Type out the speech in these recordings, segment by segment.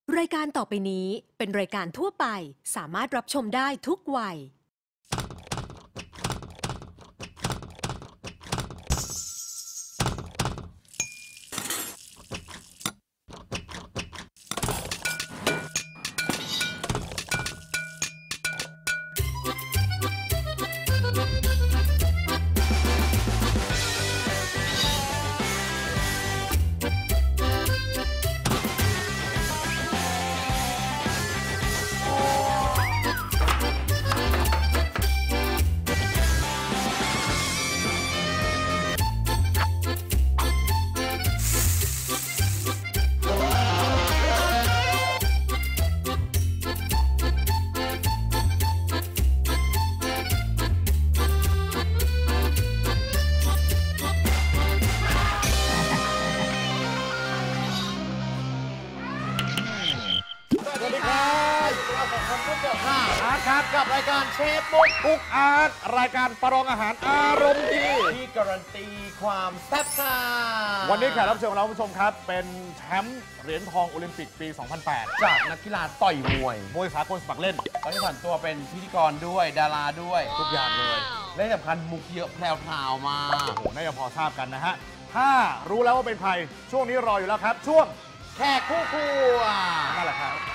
รายการต่อไปนี้เป็นรายการทั่วไปสามารถรับชมได้ทุกวัยครับกับรายการเชฟบุ๊กคุกอาร์ตรายการประลองอาหารอารมณ์ดีที่การันตีความแซ่บค่ะวันนี้แขกรับเชิญของเราผู้ชมครับเป็นแชมป์เหรียญทองโอลิมปิกปี 2008 จากนักกีฬาต่อยมวยสากลสมัครเล่นตอนนี้ผ่านตัวเป็นพิธีกรด้วยดาราด้วยทุกอย่างเลยและสำคัญมุกเยอะแพรวๆมาโอ้โหน่าจะพอทราบกันนะฮะถ้ารู้แล้วว่าเป็นใครช่วงนี้รออยู่แล้วครับช่วงแขกคู่ครัวนั่นแหละครับ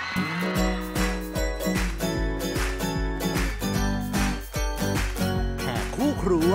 คู่ครัว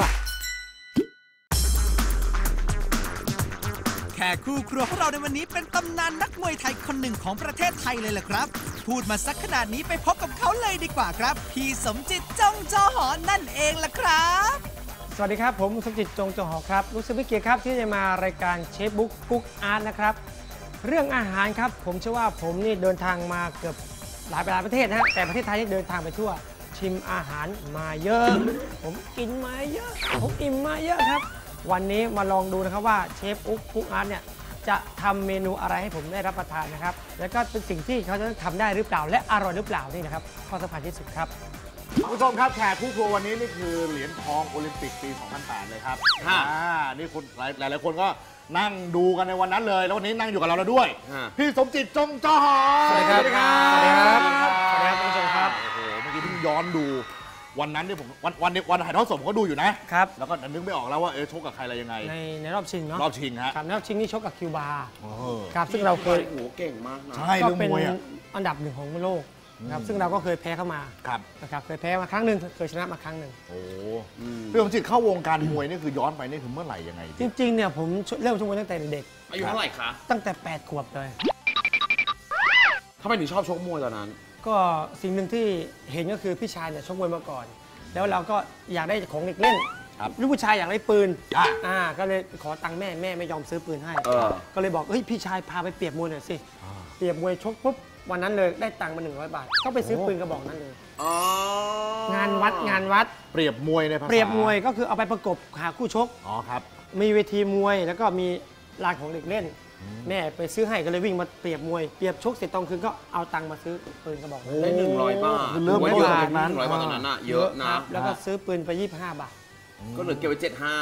แขกคู่ครัวของเราในวันนี้เป็นตำนานนักมวยไทยคนหนึ่งของประเทศไทยเลยล่ะครับพูดมาสักขนาดนี้ไปพบกับเขาเลยดีกว่าครับพี่สมจิตจงจอหอนั่นเองล่ะครับสวัสดีครับผมสมจิตจงจอหอครับรู้สึกเป็นเกียรติครับที่จะมารายการเชฟบุ๊กคุกอาร์ตนะครับเรื่องอาหารครับผมเชื่อว่าผมนี่เดินทางมาเกือบหลายประเทศนะฮะแต่ประเทศไทยนี่เดินทางไปทั่วชิมอาหารมาเยอะผมกินมาเยอะผมอิ่มมาเยอะครับวันนี้มาลองดูนะครับว่าเชฟอุ๊กคุกอาร์ตเนี่ยจะทำเมนูอะไรให้ผมได้รับประทานนะครับแล้วก็เป็นสิ่งที่เขาจะทำได้หรือเปล่าและอร่อยหรือเปล่านี่นะครับข้อสำคัญที่สุดครับผู้ชมครับแขกคู่ครัววันนี้นี่คือเหรียญทองโอลิมปิกปี 2008 เลยครับนี่คุณหลายคนก็นั่งดูกันในวันนั้นเลยแล้ววันนี้นั่งอยู่กับเราแล้วด้วยพี่สมจิตจงจอหอสวัสดีครับสวัสดีครับสวัสดีครับคุณผู้ชมครับโอ้โหเมื่อกี้เพิ่งย้อนดูวันนั้นเนี่ยผมวันถ่ายทอดสดผมก็ดูอยู่นะครับแล้วก็นึกไม่ออกแล้วว่าชกกับใครอะไรยังไงในรอบชิงเนาะรอบชิงฮะครับรอบชิงนี่ชกกับคิวบาครับซึ่งเราเคยเก่งมากนะใช่ก็เป็นอันดับหนึ่งของโลกครับซึ่งเราก็เคยแพ้เข้ามานะครับเคยแพ้มาครั้งหนึ่งเคยชนะมาครั้งหนึ่งโอ้พี่สมจิตเข้า วงการมวยนี่คือย้อนไปนี่คือเมื่อไหร่ยังไงจริงๆเนี่ยผมเริ่มชกมวยตั้งแต่เด็กอายุเท่าไหร่คะตั้งแต่8 ขวบเลยทำไมถึงชอบชกมวยตอนนั้นก็สิ่งหนึ่งที่เห็นก็คือพี่ชายเนี่ยชกมวยมาก่อนแล้วเราก็อยากได้ของเด็กเล่นลูกผู้ชายอยากได้ปืนก็เลยขอตังค์แม่ไม่ยอมซื้อปืนให้ก็เลยบอกเฮ้ยพี่ชายพาไปเปรียบมวยหน่อยสิเปรียบมวยชกปุ๊บวันนั้นเลยได้ตังค์มา100 บาทก็ไปซื้อปืนกระบอกนั้นเลยงานวัดเปรียบมวยในภาษาเปรียบมวยก็คือเอาไปประกบหาคู่ชกครับมีเวทีมวยแล้วก็มีลานของเด็กเล่นแม่ไปซื้อให้ก็เลยวิ่งมาเปรียบมวยเปรียบชกเสร็จตอนคืนก็เอาตังค์มาซื้อปืนกระบอกได้100 บาทเริ่มไม่เยอะจากนั้น100 บาทตอนนั้นเยอะนะแล้วก็ซื้อปืนไป25 บาทก็เหลือเก็บไว้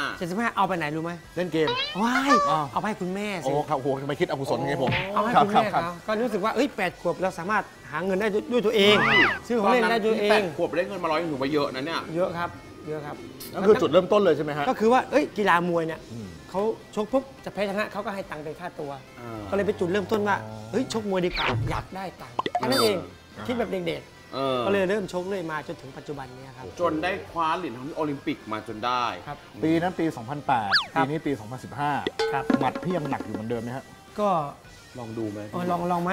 75เอาไปไหนรู้ไหมเล่นเกมว้ายเอาไปให้คุณแม่สิโอ้ครับโหทำไมคิดอกุศลไงผมเอาให้คุณแม่ครับก็รู้สึกว่า8 ขวบเราสามารถหาเงินได้ด้วยตัวเองซื้อของเล่นได้ด้วยเอง 8 ขวบได้เงินมา100ถือว่าเยอะนะเนี่ยเยอะครับนั่นคือจุดเริ่มต้นเลยใช่ไหมฮะก็คือว่ากีฬามวยเนี่ยเขาชกปุ๊บจะแพ้ชนะเขาก็ให้ตังค์เป็นค่าตัวก็เลยเป็นจุดเริ่มต้นว่าชกมวยดีกว่าอยากได้ตังค์แค่นั้นเองคิดแบบเด็กๆก็เลยเริ่มชกเลยมาจนถึงปัจจุบันนี้ครับจนได้คว้าเหรียญทองโอลิมปิกมาจนได้ครับปีนั้นปี 2008 ปีนี้ปี 2015 ครับหมัดพี่ยังหนักอยู่เหมือนเดิมไหมฮะก็ลองดูไหมลองไหม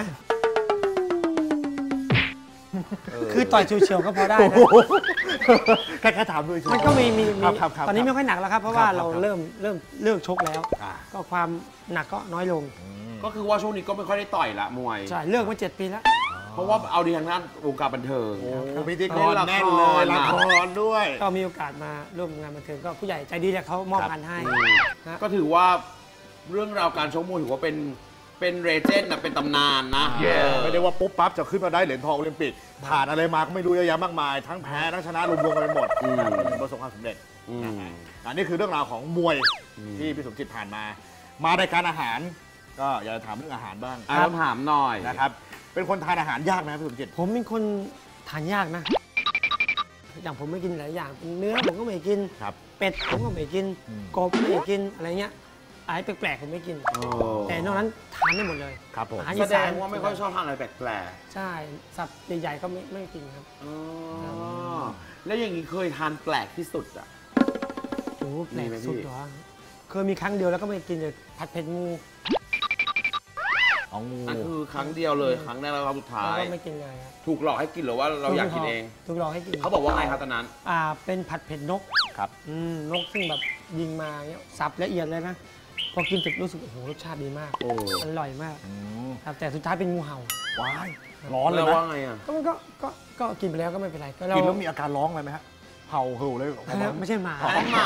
คือต่อยเฉียวๆก็พอได้นะแค่ถามด้วยมันก็มีตอนนี้ไม่ค่อยหนักแล้วครับเพราะว่าเราเริ่มชกแล้วก็ความหนักก็น้อยลงก็คือว่าช่วงนี้ก็ไม่ค่อยได้ต่อยละมวยใช่เลิกมา7 ปีแล้วเพราะว่าเอาดีทางด้านวงการบันเทิงพิธีกรแน่นเลยละครด้วยก็มีโอกาสมาร่วมงานบันเทิงก็ผู้ใหญ่ใจดีเนี่ยเขามอบงานให้ก็ถือว่าเรื่องราวการชกมวยถือว่าเป็นเรเจนด์นะเป็นตำนานนะไม่ได้ว่าปุ๊บปั๊บจะขึ้นมาได้เหรียญทองโอลิมปิกผ่านอะไรมาก็ไม่รู้เยอะแยะมากมายทั้งแพ้ทั้งชนะรวมๆกันไปหมดประสบความสำเร็จอันนี้คือเรื่องราวของมวยที่พี่สมจิตผ่านมารายการอาหารก็อยากจะถามเรื่องอาหารบ้างถามหน่อยนะครับเป็นคนทานอาหารยากไหมพี่สมจิตผมเป็นคนทานยากนะ อย่างผมไม่กินหลายอย่างเป็นเนื้อผมก็ไม่กินครับเป็ดผมก็ไม่กินอืมกบไม่กินอะไรเงี้ยอะไรแปลกๆผมไม่กิน แต่นอกนั้นทานได้หมดเลยครับผมอาหารแสอีดสานงว่าไม่ค่อยชอบทานอะไรแปลกใช่สัตว์ใหญ่ๆก็ไม่กินครับๆแล้วอย่างนี้เคยทานแปลกที่สุดอ่ะโอ้แปลมีกไหมพี่สุดเหรอเคยมีครั้งเดียวแล้วก็ไม่กินเลยผัดเผ็ดงูอ๋องูนั่นคือครั้งเดียวเลยครั้งแรกแล้วครั้งสุดท้าแล้วยก็ไม่กินเลยครับถูกหลอกให้กินหรือว่าเราอยากกินเองถูกหลอกให้กินเขาบอกว่าไงครับตอนนั้นเป็นผัดเผ็ดนกครับนกซึ่งแบบยิงมาเงี้ยสับละเอียดเลยนะพอกินเสร็จรู้สึกโอ้โหรสชาติดีมากโอ้อร่อยมากอืมครับแต่สุดท้ายเป็นงูเห่าว้ายร้อนเลยแล้วนะว่าไงอ่ะก็กินไปแล้วก็ไม่เป็นไรก็เรากินแล้วมีอาการร้องอะไรไหมฮะเห่าเห่าเลยไม่ใช่หมาอันนั้นหมา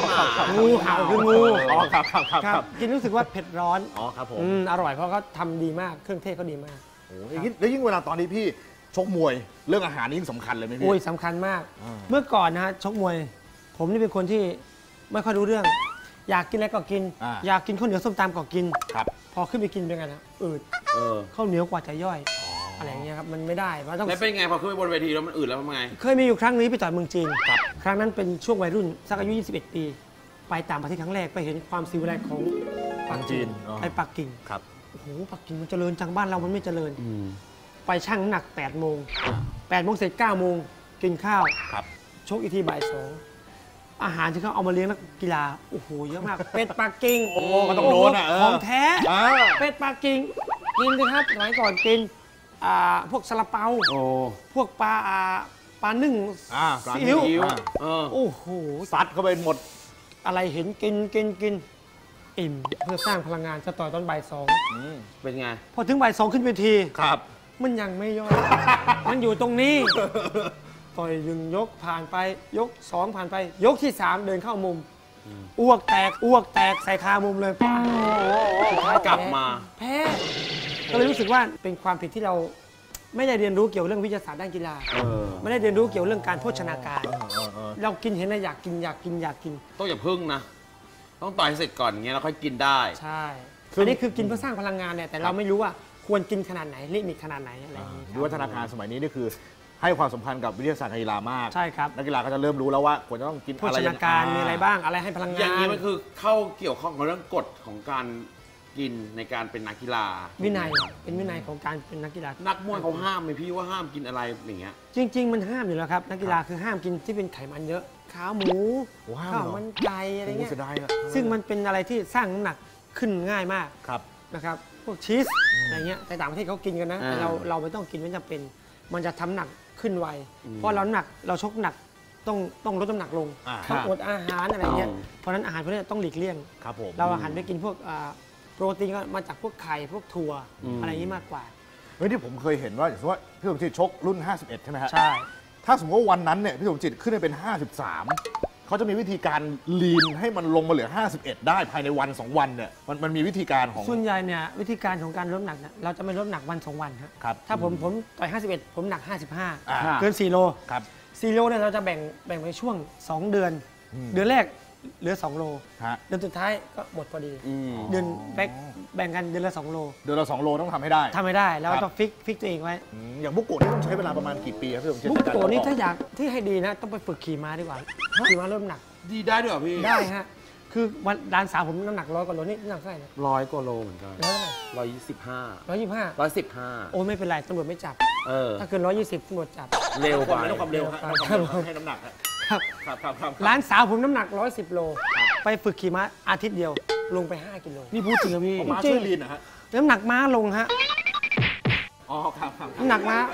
งูเห่าคืองูอ๋อครับครับครับคครัรับบ กินรู้สึกว่าเผ็ดร้อนอ๋อครับผมอร่อยเพราะเขาทำดีมากเครื่องเทศเขาดีมากโอ้ยแล้วยิ่งเวลาตอนนี้พี่ชกมวยเรื่องอาหารนี่ยิ่งสำคัญเลยไหมพี่โอ้ยสำคัญมากอ่าเมื่อก่อนนะฮะชกมวย ผมนี่เป็นคนที่ไม่ค่อยรู้เรื่อง อยากกินอะไรก็กิน อยากกินข้าวเหนียวส้มตำก็กินครับพอขึ้นไปกินเป็นไงนะอืดเออข้าวเหนียวกว่าจะย่อยอะไรอย่างเงี้ยครับมันไม่ได้มันต้องแล้วเป็นไงพอขึ้นไปบนเวทีแล้วมันอืดแล้วทำไงเคยมีอยู่ครั้งนี้ไปต่อยเมืองจีนครั้งนั้นเป็นช่วงวัยรุ่นสักอายุ 21 ปี ไปต่างประเทศครั้งแรกไปเห็นความศิวิไลซ์ของปักกิ่งไปปักกิ่งครับโอ้โหปักกิ่งมันเจริญจังบ้านเรามันไม่เจริญ ไปชั่งน้ำหนัก8 โมง 8 โมงเสร็จ 9 โมงกินข้าวครับชกอีกทีบ่าย 2 อาหารที่เขาเอามาเลี้ยงนักกีฬาโอ้โหเยอะมาก เป็ดปักกิ่งโอ้ก็ต้องโดนอ่ะของแท้อ่าเป็ดปักกิ่งกินสิครับสมัยก่อนกินพวกซาลาเปาโอ้พวกปลานึ่งปลาซีอิ๊วอิ๊วเออโอ้โหซัดเข้าไปหมดอะไรเห็นกินอิ่มเพื่อสร้างพลังงานจะต่อยตอนบ่ายเป็นไง 2พอถึงบ่าย 2ขึ้นเวทีครับมันยังไม่ย่อย มันอยู่ตรงนี้ต่อย1 ยกผ่านไปยก 2 ผ่านไป ยกที่ 3 เดินเข้ามุมอ้วกแตกใส่คามุมเลยสุดท้ายกลับมาแพ้ก็เลยรู้สึกว่าเป็นความผิดที่เราไม่ได้เรียนรู้เกี่ยวเรื่องวิทยาศาสตร์ด้านกีฬา ไม่ได้เรียนรู้เกี่ยวเรื่องการโภชนาการ เรากินเห็นแล้วอยากกินต้องอย่าพึ่งนะ ต้องต่อยให้เสร็จก่อนอย่างเงี้ยเราค่อยกินได้ใช่อันนี้คือกินเพื่อสร้างพลังงานเนี่ยแต่เราไม่รู้ว่าควรกินขนาดไหนลิมิตขนาดไหนอะไรอย่างนี้วิวัฒนาการสมัยนี้นี่คือให้ความสำคัญกับวิทยาศาสตร์การกีฬามากใช่ครับนักกีฬาก็จะเริ่มรู้แล้วว่าควรจะต้องกินโภอะไรชยันาง การมีอะไรบ้างอะไรให้พลังงานอย่างนี้มันคือเข้าเกี่ยวข้องกับเรื่องกฎของการกินในการเป็นนักกีฬาวินัยเป็นวินัยของการเป็นนักกีฬานักมวยเขาห้ามไหมพี่ว่าห้ามกินอะไรอย่างเงี้ยจริง ๆ มันห้ามอยู่แล้วครับนักกีฬาคือห้ามกินที่เป็นไขมันเยอะขาหมูว้าวข้าวมันไก่อะไรโอ้เงี้ยเสียดายอะซึ่งมันเป็นอะไรที่สร้างน้ำหนักขึ้นง่ายมากครับนะครับพวกชีสอะไรเงี้ยแต่ต่างประเทศเขากินกันนะแต่เราไม่ต้องกินไม่จำเป็น มันจะทำหนักขึ้นไวเพราะเราชกหนักต้องลดน้ำหนักลงอ่าต้องอดอาหารอะไรเงี้ยเพราะฉะนั้นอาหารพวกนี้ต้องหลีกเลี่ยงครับผมเราหันไปกินพวกโปรตีนก็มาจากพวกไข่พวกถั่วอะไรอย่างนี้มากกว่าเฮ้ยที่ผมเคยเห็นว่าอย่างสมมติว่าพี่สมจิตชกรุ่น 51 ใช่ไหมฮะใช่ถ้าสมมติว่าวันนั้นเนี่ยพี่สมจิตขึ้นไปเป็น 53 เขาจะมีวิธีการลีนให้มันลงมาเหลือ 51 ได้ภายในวัน 2 วันเนี่ยมันมีวิธีการของส่วนใหญ่เนี่ยวิธีการของการลดน้ำหนักเนี่ยเราจะไม่ลดน้ำหนักวัน 2 วันครับครับถ้าผมต่อย 51 ผมหนักอ่า 55 เกิน 4 โลครับ 4 โลเนี่ยเราจะแบ่งไปช่วง 2 เดือน เดือนแรกเหลือ 2 โลฮะเดือนสุดท้ายก็หมดพอดี เดือนแบ่งกันเดือนละ 2 โลเดือนละ2 โลต้องทำให้ได้ทำไม่ได้แล้วครับต้องฟิกตัวเองไว้อย่างบุกโกะนี่ต้องใช้เวลาประมาณกี่ปีครับพี่สมจิตบุกโกะนี่ใกรถ้าอยากที่ให้ดีนะ ต้องไปฝึกขี่ม้าดีกว่าขี่ม้าเริ่มหนักดีได้ด้วยเหรอพี่ได้ฮะคือวันดานสาวผมน้ำหนัก100 กว่าโลนี่น้ำหนักเท่าไหร่นะ 100 กว่าโลเหมือนกัน 125 125 115 โอ้ไม่เป็นไรตำรวจไม่จับเออถ้าเกิน120ตำรวจจับเร็วไปไม่ต้องความเร็วครับไม่ต้องความเร็วครับให้น้ำหนักครับครับครับร้านสาวผมน้ำหนัก110 โล ไปฝึกขี่ม้าอาทิตย์เดียวลงไป 5 กิโลนี่พูดจริงเหรอพี่ผมมาช่วยลีนนะฮะน้ำหนักม้าลงฮะอ๋อครับน้ำหนักม้า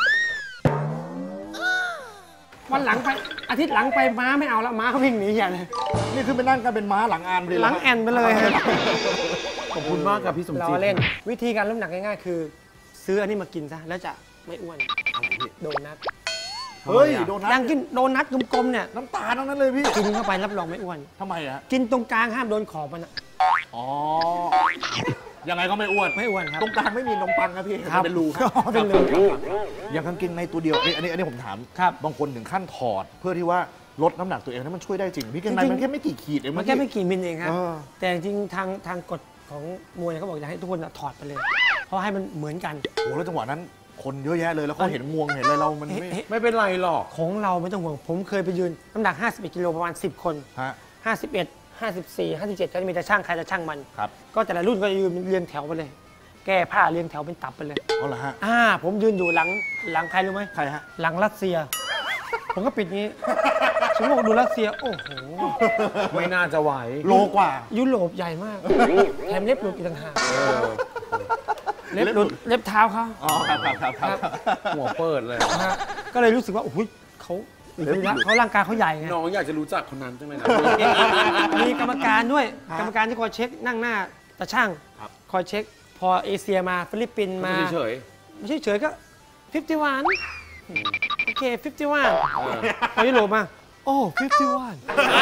วันหลังไปอาทิตย์หลังไปม้าไม่เอาแล้วม้าเขาวิ่งหนีใหญ่เลยนี่คือไปนั่งกันเป็นม้าหลังอานเลยหลังแอนไปเลยฮะขอบคุณมากครับพี่สมจิตเราเล่นวิธีการลดน้ำหนักง่ายๆ คือ ซื้ออันนี้มากินซะแล้วจะไม่อ้วนโดนัทเฮ้ยโดนัทยังกินโดนัทกลมๆเนี่ยน้ำตาลทั้งนั้นเลยพี่กินเข้าไปรับรองไม่อ้วนทำไมอะกินตรงกลางห้ามโดนขอบมันอะอ๋อยังไงก็ไม่อ้วนไม่อ้วนครับตรงกลางไม่มีนมปังนะพี่ครับเป็นรูเป็นรูอย่างกางเกงในตัวเดียวอันนี้ผมถามครับบางคนถึงขั้นถอด เพื่อที่ว่าลดน้ำหนักตัวเองนั้นมันช่วยได้จริงพี่กางเกงในมันแค่ไม่กี่ขีดเองมันแค่ไม่กี่มิลเองครับเออแต่จริงๆทางกฎของมวยเขาบอกอยากให้ทุกคนถอดไปเลย เพราะให้มันเหมือนกันโอ้แล้วจังหวะนั้นคนเยอะแยะเลยแล้วเขาเห็นงวงเห็นอะไรเรามันไม่ไม่เป็นไรหรอกของเราไม่ต้องห่วงผมเคยไปยืนน้ำหนัก51กิโลประมาณ10 คนฮะ 51 54 57ก็จะมีแต่ช่างใครจะช่างมันครับก็แต่ละรุ่นก็จะยืนเรียงแถวไปเลย แก้ผ้าเรียงแถวเป็นตับไปเลยเอาละฮะผมยืนอยู่หลังใครรู้ไหมใครฮะหลังรัสเซีย ผมก็ปิดงี้สมมติดูรัสเซียโอ้โหไม่น่าจะไหวโลกว่ายุโรปใหญ่มากแถมเล็บหลุดอีกต่างหากเล็บหลุดเล็บเท้าเขาอ๋อครับหัวเปิดเลยนะฮะก็เลยรู้สึกว่าโอ้โหเขาร่างกายเขาใหญ่ไงน้องอยากจะรู้จักคนนั้นจังเลยนะมีกรรมการด้วยกรรมการที่คอยเช็คนั่งหน้าตาช่างคอยเช็คพอเอเชียมาฟิลิปปินส์มาเฉยไม่ใช่เฉยก็51โอเค51พอยุโรปมาโอ้51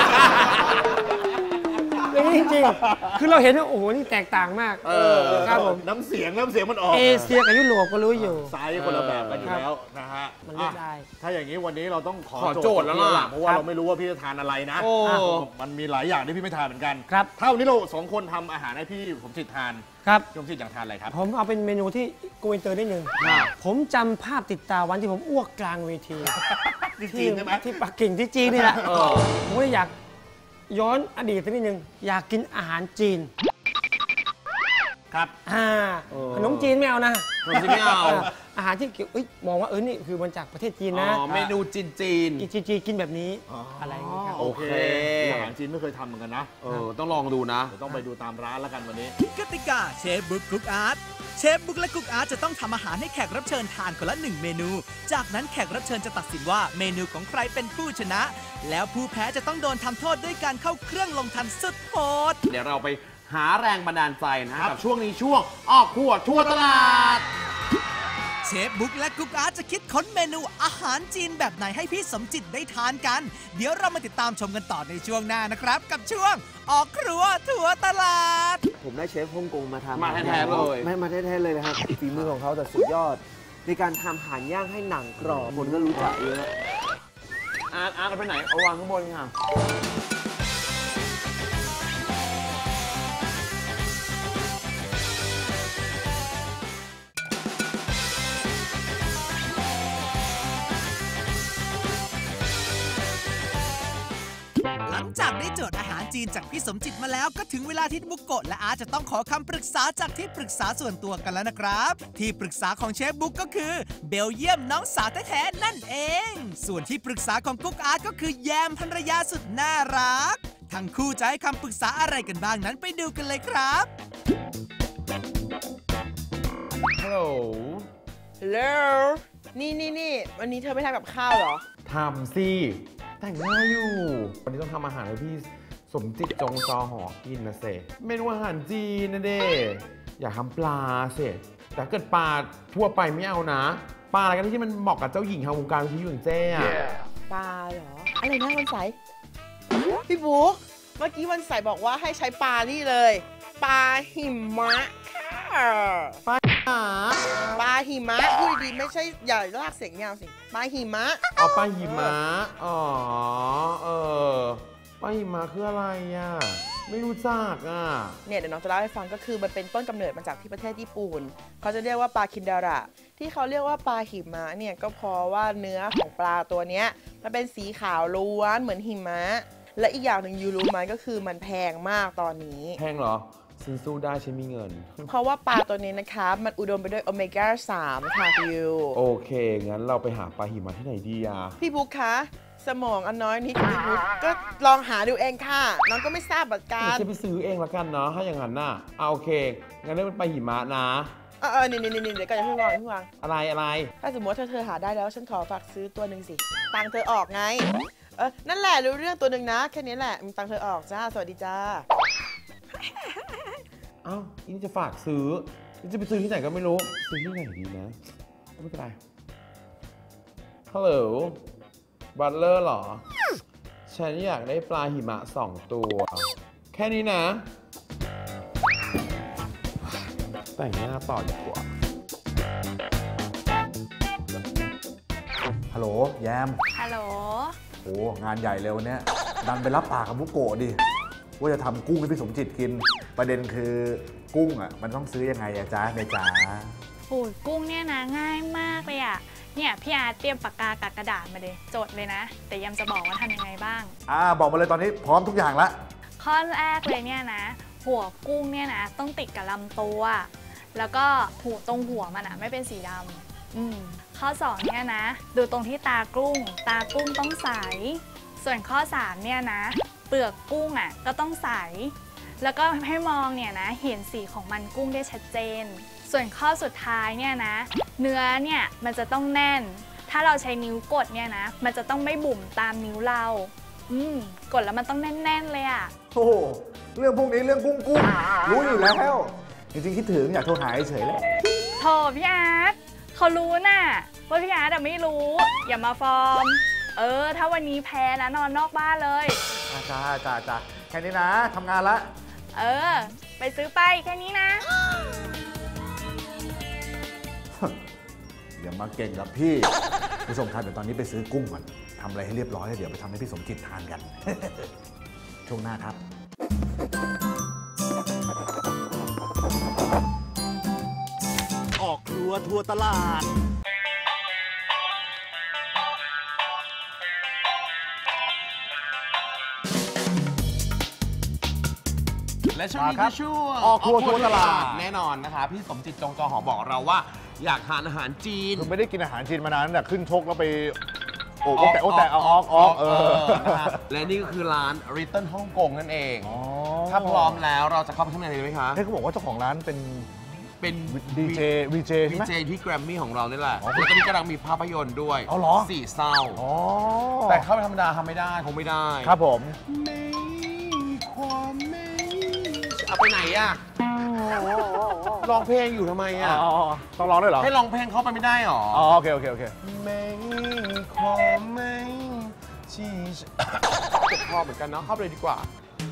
อย่างนี้จริงๆคือเราเห็นว่าโอ้โหนี่แตกต่างมากครับผมน้ำเสียงมันออกเอเชียกับยุโรปก็รู้อยู่ไซส์คนละแบบกันอยู่แล้วนะฮะมันเลือกได้ถ้าอย่างนี้วันนี้เราต้องขอโจทย์แล้วล่ะเพราะว่าเราไม่รู้ว่าพี่จะทานอะไรนะโอ้มันมีหลายอย่างที่พี่ไม่ทานเหมือนกันครับถ้าวันนี้เรา2คนทำอาหารให้พี่ผมจิตทานครับพี่ผมจิตอยากทานอะไรครับผมเอาเป็นเมนูที่โกอินเตอร์นิดนึงผมจำภาพติดตาวันที่ผมอ้วกกลางเวทีที่จีนใช่ไหมที่ปักกิ่งที่จีนนี่แหละผมก็อยากย้อนอดีตสักนิดนึงอยากกินอาหารจีนครับขนมจีนไม่เอานะขนมจีนไม่เอาอาหารที่เกี่ยวมองว่านี่คือมันจากประเทศจีนอ๋นะอเมนูจีนกินจีนกินแบบนี้อะไรอย่างนี้ครับโอเคโอเคอาหารจีนไม่เคยทำเหมือนกันนะต้องลองดูนะเดี๋ยวต้องไปดูตามร้านแล้วกันวันนี้กติกาเชฟบุ๊กกุ๊กอาร์ตเชฟบุ๊กและกุ๊กอาร์ตจะต้องทำอาหารให้แขกรับเชิญทานคนละ1เมนู จากนั้นแขกรับเชิญจะตัดสินว่าเมนูของใครเป็นผู้ชนะ แล้วผู้แพ้จะต้องโดนทำโทษด้วยการเข้าเครื่องลงทันสุดโหดเดี๋ยวเราไปหาแรงบันดาลใจนะกับช่วงนี้ช่วงออกครัวทั่วตลาดเชฟบุ๊กและกุ๊กอาร์ตจะคิดค้นเมนูอาหารจีนแบบไหนให้พี่สมจิตได้ทานกัน เดี๋ยวเรามาติดตามชมกันต่อในช่วงหน้านะครับ กับช่วงออกครัวทั่วตลาดผมได้เชฟฮ่องกงมาทำมาแท้ๆเลยไม่มาแท้ๆเลยนะครับ ฝีมือของเขาแต่สุดยอด ในการทำห่านย่างให้หนังกรอบคนก็รู้จักเยอะอาร์ตเอาไปไหนเอาวางข้างบนค่ะหลังจากได้โจทย์อาหารจีนจากพี่สมจิตมาแล้วก็ถึงเวลาที่บุกโกะและอาร์ตจะต้องขอคำปรึกษาจากที่ปรึกษาส่วนตัวกันแล้วนะครับ ที่ปรึกษาของเชฟบุ๊กก็คือเบลเยียมน้องสาวแท้ๆนั่นเอง ส่วนที่ปรึกษาของกุ๊กอาร์ตก็คือแยมภรรยาสุดน่ารัก ทั้งคู่จะให้คำปรึกษาอะไรกันบ้างนั้นไปดูกันเลยครับฮัลโหล Hello นี่วันนี้เธอไม่ทำกับข้าวเหรอทำสิแต่งหน้าอยู่ วันนี้ต้องทำอาหารให้พี่สมจิตจงจอหอกินนะเซเมนูอาหารจีนนะเด้อยากทำปลาเซแต่เกิดปลาทั่วไปไม่เอานะ ปลาอะไรกันที่มันเหมาะกับเจ้าหญิงทางวงการวิทยุอย่างเจ้อะปลาเหรอ อะไรนะวันใสพี่บุ๊กเมื่อกี้วันใสบอกว่าให้ใช้ปลานี่เลย ปลาหิมะค่ะปลาหิมะพูดดีๆไม่ใช่อย่าลากเสียงยาวสิปลาหิมะเอาปลาหิมะอ๋อปลาหิมะคืออะไรอ่ะไม่รู้จักอ่ะเนี่ยเดี๋ยวน้องจะเล่าให้ฟังก็คือมันเป็นต้นกำเนิดมาจากที่ประเทศญี่ปุ่นเขาจะเรียกว่าปลาคินดาระที่เขาเรียกว่าปลาหิมะเนี่ยก็เพราะว่าเนื้อของปลาตัวเนี้ยมันเป็นสีขาวล้วนเหมือนหิมะและอีกอย่างหนึ่งยูรู้ไหมก็คือมันแพงมากตอนนี้แพงเหรอซื้อสู้ได้ใช้มีเงินเพราะว่าปลาตัวนี้นะคะมันอุดมไปด้วยโอเมก้า 3 ค่ะพี่ยูโอเค งั้นเราไปหาปลาหิมะที่ไหนดีอ่ะพี่บุ๊คคะสมองอันน้อยนิดพี่บุ๊คก็ลองหาดูเองค่ะน้องก็ไม่ทราบเหมือนกันจะไปซื้อเองละกันเนาะถ้าอย่างนั้นน่ะโอเค งั้นเรียกเป็นปลาหิมะนะนี่เดี๋ยวก่อนอย่าเพิ่งวางอะไรถ้าสมมติว่าเธอหาได้แล้วฉันขอฝากซื้อตัวหนึ่งสิตังค์เธอออกไงนั่นแหละรู้เรื่องตัวหนึ่งนะแค่นี้แหละมีตังค์เธอออกจ้าสวัสดีจ้าเอ้าอินจะฝากซื้อจะไปซื้อที่ไหนก็ไม่รู้ ซื้อที่ไหนดีนะไม่เป็นไรฮัลโหลบัตเลอร์เหรอ ฉันอยากได้ปลาหิมะ2 ตัว แค่นี้นะ แต่งหน้าต่อดีกว่าฮัลโหลแยมฮัลโหลโอ้งานใหญ่เลยวันเนี้ยดันไปรับปากกับบุโกะดิว่าจะทำกุ้งให้พี่สมจิตกินประเด็นคือกุ้งอ่ะมันต้องซื้อยังไงอะจ๊ะเมจ๋าโอ้ยกุ้งเนี่ยนะง่ายมากเลยอะเนี่ยพี่อาร์ตเตรียมปากกากับกระดาษมาเลยจดเลยนะแต่ยำจะบอกว่าทำยังไงบ้างบอกมาเลยตอนนี้พร้อมทุกอย่างละข้อแรกเลยเนี่ยนะหัวกุ้งเนี่ยนะต้องติดกับลำตัวแล้วก็ตรงหัวมันอะไม่เป็นสีดำข้อ2เนี่ยนะดูตรงที่ตากุ้งต้องใสส่วนข้อ3เนี่ยนะเปลือกกุ้งอะก็ต้องใสแล้วก็ให้มองเนี่ยนะเห็นสีของมันกุ้งได้ชัดเจนส่วนข้อสุดท้ายเนี่ยนะเนื้อเนี่ยมันจะต้องแน่นถ้าเราใช้นิ้วกดเนี่ยนะมันจะต้องไม่บุ๋มตามนิ้วเรากดแล้วมันต้องแน่นๆเลยอะโอ้เรื่องพวกนี้เรื่องกุ้งรู้อยู่แล้วจริงๆคิดถึงอยากโทรหาเฉยๆแหละโถพี่อาร์ตเขารู้น่ะว่าพี่อาร์ตไม่รู้อย่ามาฟอร์มถ้าวันนี้แพ้นะนอนนอกบ้านเลยจ้าแค่นี้นะทำงานละไปซื้อไปแค่นี้นะอย่ามาเก่งกับพี่ผู้ชมครับเดี๋ยวตอนนี้ไปซื้อกุ้งก่อนทำอะไรให้เรียบร้อยแล้วเดี๋ยวไปทำให้พี่สมจิตทานกัน ช่วงหน้าครับออกครัวทัวตลาดและช่วงนี้คือช่วงออกครัวทัวตลาดแน่นอนนะคะพี่สมจิตจงจอหอบอกเราว่าอยากทานอาหารจีนคือไม่ได้กินอาหารจีนมานานตั้งแต่ขึ้นชกแล้วไปโอ้แต่ออกและนี่ก็คือร้าน Little ฮ่องกงนั่นเองถ้าพร้อมแล้วเราจะเข้าไปข้างในเลยไหมคะเขาบอกว่าเจ้าของร้านเป็นดีเจใช่ไหมพี่แกรมมี่ของเรานี่แหละแล้วตอนนี้กำลังมีภาพยนตร์ด้วยสี่เศร้าแต่เข้าไปธรรมดาทำไม่ได้คงไม่ได้ครับผมเอาไปไหนอ่ะร้องเพลงอยู่ทำไมอ่ะต้องร้องด้วยเหรอให้ร้องเพลงเข้าไปไม่ได้หรอโอเคไม่ความไม่ที่เจ็บคอเหมือนกันเนาะเข้าไปเลยดีกว่า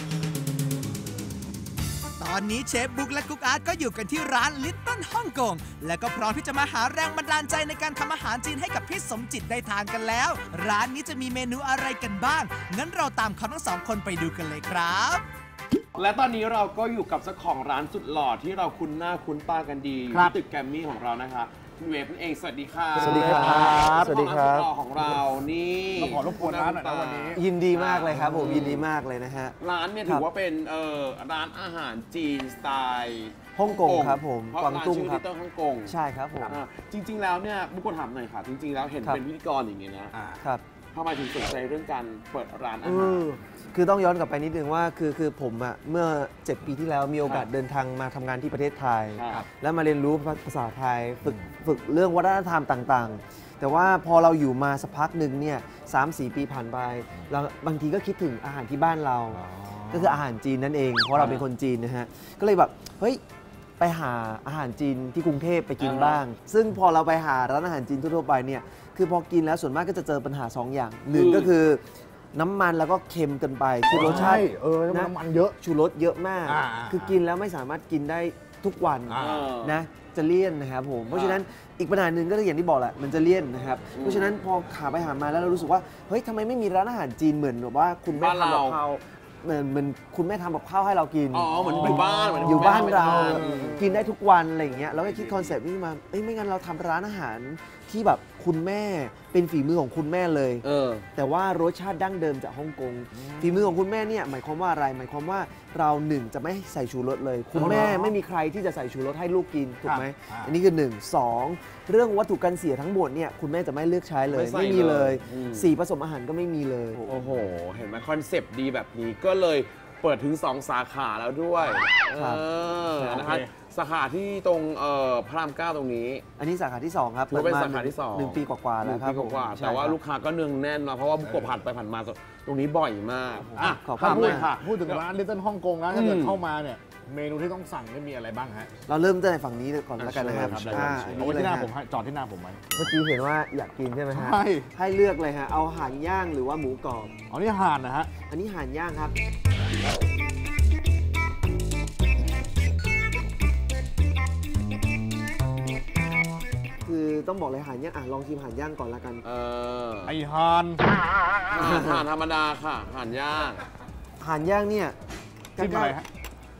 ตอนนี้เชฟบุ๊กและกุ๊กอาร์ตก็อยู่กันที่ร้าน Little ฮ่องกงและก็พร้อมที่จะมาหาแรงบันดาลใจในการทำอาหารจีนให้กับพี่สมจิตได้ทานกันแล้วร้านนี้จะมีเมนูอะไรกันบ้างงั้นเราตามเขาทั้ง2คนไปดูกันเลยครับและตอนนี้เราก็อยู่กับเจ้าของร้านสุดหล่อที่เราคุ้นหน้าคุ้นตากันดีตึกแกรมมี่ของเรานะคะคุณเวฟนั่นเองสวัสดีค่ะสวัสดีครับสวัสดีครับสุดหล่อของเรานี่ขอรบกวนร้านหน่อยนะวันนี้ยินดีมากเลยครับผมยินดีมากเลยนะฮะร้านเนี่ยถือว่าเป็นร้านอาหารจีนสไตล์ฮ่องกงครับผมกวางตุ้งครับฮ่องกงใช่ครับผมจริงๆแล้วเนี่ยบุกคนถามหน่อยค่ะจริงๆแล้วเห็นเป็นพิธีกรอย่างเงี้ยนะครับทำไมถึงสนใจเรื่องการเปิดร้านอาหารคือต้องย้อนกลับไปนิดนึงว่าคือผมอะเมื่อ7 ปีที่แล้วมีโอกาสเดินทางมาทำงานที่ประเทศไทยแล้วมาเรียนรู้ภาษาไทยฝึกเรื่องวัฒนธรรมต่างๆแต่ว่าพอเราอยู่มาสักพักหนึ่งเนี่ย3-4 ปีผ่านไปเราบางทีก็คิดถึงอาหารที่บ้านเราก็คืออาหารจีนนั่นเองเพราะเราเป็นคนจีนนะฮะก็เลยแบบเฮ้ยไปหาอาหารจีนที่กรุงเทพไปกินบ้างซึ่งพอเราไปหาร้านอาหารจีนทั่วๆไปเนี่ยคือพอกินแล้วส่วนมากก็จะเจอปัญหา2 อย่างหนึ่งก็คือน้ำมันแล้วก็เค็มเกินไปคือรสชาติน้ำมันเยอะชูรสเยอะมากคือกินแล้วไม่สามารถกินได้ทุกวันนะจะเลี่ยนนะครับผมเพราะฉะนั้นอีกปัญหาหนึ่งก็คืออย่างที่บอกแหละมันจะเลี่ยนนะครับเพราะฉะนั้นพอขาไปหามาแล้วเรารู้สึกว่าเฮ้ยทำไมไม่มีร้านอาหารจีนเหมือนแบบว่าคุณแม่ทำกับข้าวเหมือนคุณแม่ทำกับข้าวให้เรากินเหมือนอยู่บ้านอยู่บ้านเรากินได้ทุกวันอะไรอย่างเงี้ยเราก็คิดคอนเซ็ปต์นี้มาไม่งั้นเราทำร้านอาหารที่แบบคุณแม่เป็นฝีมือของคุณแม่เลยแต่ว่ารสชาติดั้งเดิมจากฮ่องกงฝีมือของคุณแม่เนี่ยหมายความว่าอะไรหมายความว่าเรา1จะไม่ใส่ชูรสเลยคุณแม่ไม่มีใครที่จะใส่ชูรสให้ลูกกินถูกไหมอันนี้คือ1 2เรื่องวัตถุกันเสียทั้งหมดเนี่ยคุณแม่จะไม่เลือกใช้เลยไม่มีเลยสีผสมอาหารก็ไม่มีเลยโอ้โหเห็นไหมคอนเซปต์ดีแบบนี้ก็เลยเปิดถึง2 สาขาแล้วด้วยนะครับสาขาที่ตรงพระราม 9ตรงนี้อันนี้สาขาที่2ครับเปิดเป็นสาขาที่2 1 ปีกว่าๆแล้วครับแต่ว่าลูกค้าก็เนืองแน่นนะเพราะว่าบุกโกะผ่านไปผ่านมาตรงนี้บ่อยมากขอบคุณค่ะพูดถึงร้าน Little ฮ่องกงนะถ้าเกิดเข้ามาเนี่ยเมนูที่ต้องสั่งมีอะไรบ้างฮะเราเริ่มตั้งแต่ฝั่งนี้ก่อนแล้วกันนะครับเอาไว้ที่หน้าผมจอดที่หน้าผมไหมเมื่อกี้เห็นว่าอยากกินใช่ไหมฮะให้เลือกเลยฮะเอาห่านย่างหรือว่าหมูกรอบอันนี้ห่านนะฮะอันนี้ห่านย่างครับคือต้องบอกเลยห่านย่างลองชิมห่านย่างก่อนละกันไอห่านธรรมดาค่ะห่านย่างเนี่ยจิ้มอะไรฮะ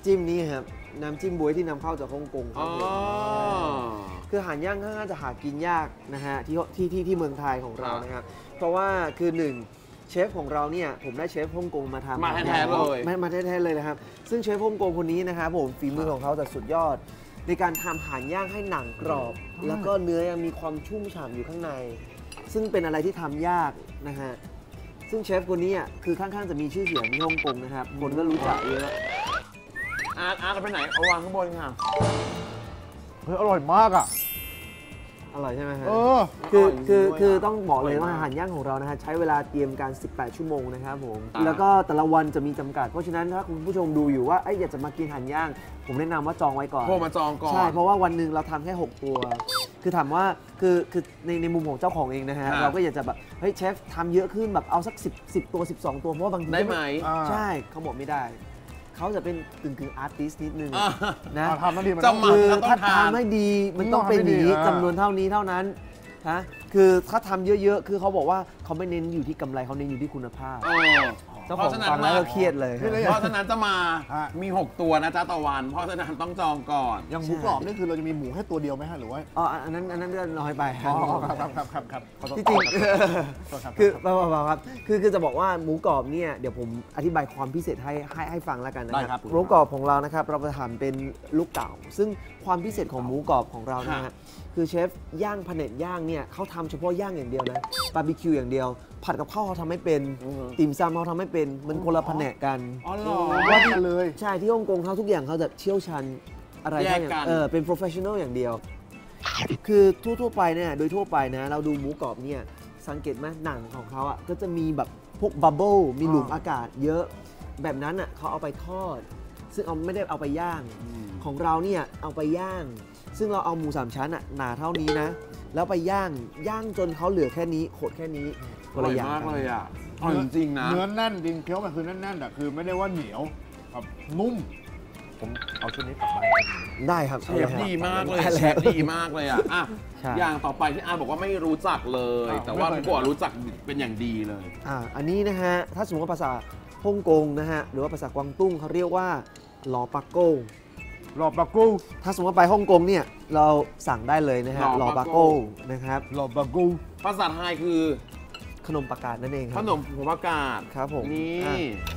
จิ้มนี้ครับน้ำจิ้มบ๊วยที่นำเข้าจากฮ่องกงครับผมคืออาหารย่างค่อนข้างจะหากินยากนะฮะที่เมืองไทยของเรานะครับเพราะว่าคือหนึ่งเชฟของเราเนี่ยผมได้เชฟฮ่องกงมาทำมาแท้ๆเลยมาแท้ๆเลยนะครับซึ่งเชฟฮ่องกงคนนี้นะครับผมฝีมือของเขาแต่สุดยอดในการทำอาหารย่างให้หนังกรอบแล้วก็เนื้อยังมีความชุ่มฉ่ำอยู่ข้างในซึ่งเป็นอะไรที่ทำยากนะฮะซึ่งเชฟคนนี้คือค่อนข้างจะมีชื่อเสียงที่ฮ่องกงนะครับคนก็รู้จักเยอะอาร์ตไปไหนเอาวางข้างบนค่ะเฮ้ยอร่อยมากอ่ะอร่อยใช่ไหมฮะคือต้องบอกเลยว่าอาหารย่างของเรานะฮะใช้เวลาเตรียมการ18 ชั่วโมงนะครับผมแล้วก็แต่ละวันจะมีจำกัดเพราะฉะนั้นถ้าคุณผู้ชมดูอยู่ว่าอยากจะมากินอาหารย่างผมแนะนำว่าจองไว้ก่อนโทรมาจองก่อนใช่เพราะว่าวันหนึ่งเราทำแค่6ตัวคือถามว่าคือในมุมของเจ้าของเองนะฮะเราก็อยากจะแบบเฮ้ยเชฟทำเยอะขึ้นแบบเอาสัก10 ตัว 12 ตัวเพราะว่าบางทีได้ไหมใช่เขาบอกไม่ได้เขาจะเป็นกึ่งอาร์ติสต์นิดนึงนะทำให้ดีมันคือถ้าทำให้ดีมันต้องเป็นอย่างนี้จำนวนเท่านี้เท่านั้นฮะคือถ้าทำเยอะๆคือเขาบอกว่าเขาไม่เน้นอยู่ที่กำไรเขาเน้นอยู่ที่คุณภาพเจ้าของฟังแล้วก็เครียดเลยเพราะฉะนั้นจะมามี6ตัวนะจ๊ะต่อวันเพราะฉะนั้นต้องจองก่อนอย่างหมูกรอบนี่คือเราจะมีหมูแค่ตัวเดียวไหมฮะหรือว่าอันนั้นเลื่อนน้อยไปครับจริงคือครับคือจะบอกว่าหมูกรอบเนี่ยเดี๋ยวผมอธิบายความพิเศษให้ฟังแล้วกันนะครับหมูกรอบของเรานะครับเราจะทำเป็นลูกเต๋าซึ่งความพิเศษของหมูกรอบของเรานะฮะคือเชฟย่างพะเนจย่างเนี่ยเขาทำเฉพาะย่างอย่างเดียวนะบาร์บีคิวอย่างเดียวผัดกับข้าวเขาทำไม่เป็นติ่มซำเขาทำไม่เป็นมันคนละแผนกกันอ๋อเหรอว่าดีเลยใช่ที่ฮ่องกงเขาทุกอย่างเขาจะเชี่ยวชาญอะไรทั้งอย่างเป็น professional อย่างเดียวคือทั่วไปเนี่ยโดยทั่วไปนะเราดูหมูกรอบเนี่ยสังเกตไหมหนังของเขาก็จะมีแบบพวกบับเบิ้ลมีหลุมอากาศเยอะแบบนั้นเขาเอาไปทอดซึ่งไม่ได้เอาไปย่างของเราเนี่ยเอาไปย่างซึ่งเราเอาหมู3 ชั้นหนาเท่านี้นะแล้วไปย่างจนเขาเหลือแค่นี้ขดแค่นี้อร่อยมากเลยอร่อยจริงๆนะเนื้อแน่นจริงเคี้ยวมันคือแน่นๆคือไม่ได้ว่าเหนียวแบบนุ่มผมเอาชุดนี้กลับมาได้ครับเชฟดีมากเลยเชฟดีมากเลยอย่างต่อไปที่อาร์บอกว่าไม่รู้จักเลยแต่ว่าพี่กัวรู้จักเป็นอย่างดีเลยอันนี้นะฮะถ้าสมมติว่าภาษาฮ่องกงนะฮะหรือว่าภาษากวางตุ้งเขาเรียกว่าหลอปักโก้หล่อปากูถ้าสมมติไปฮ่องกงเนี่ยเราสั่งได้เลยนะฮะหล่อปาโก้นะครับหล่อปากูภาษาไทยคือขนมปักกาดนั่นเองครับขนมหัวปักกาดครับผมนี่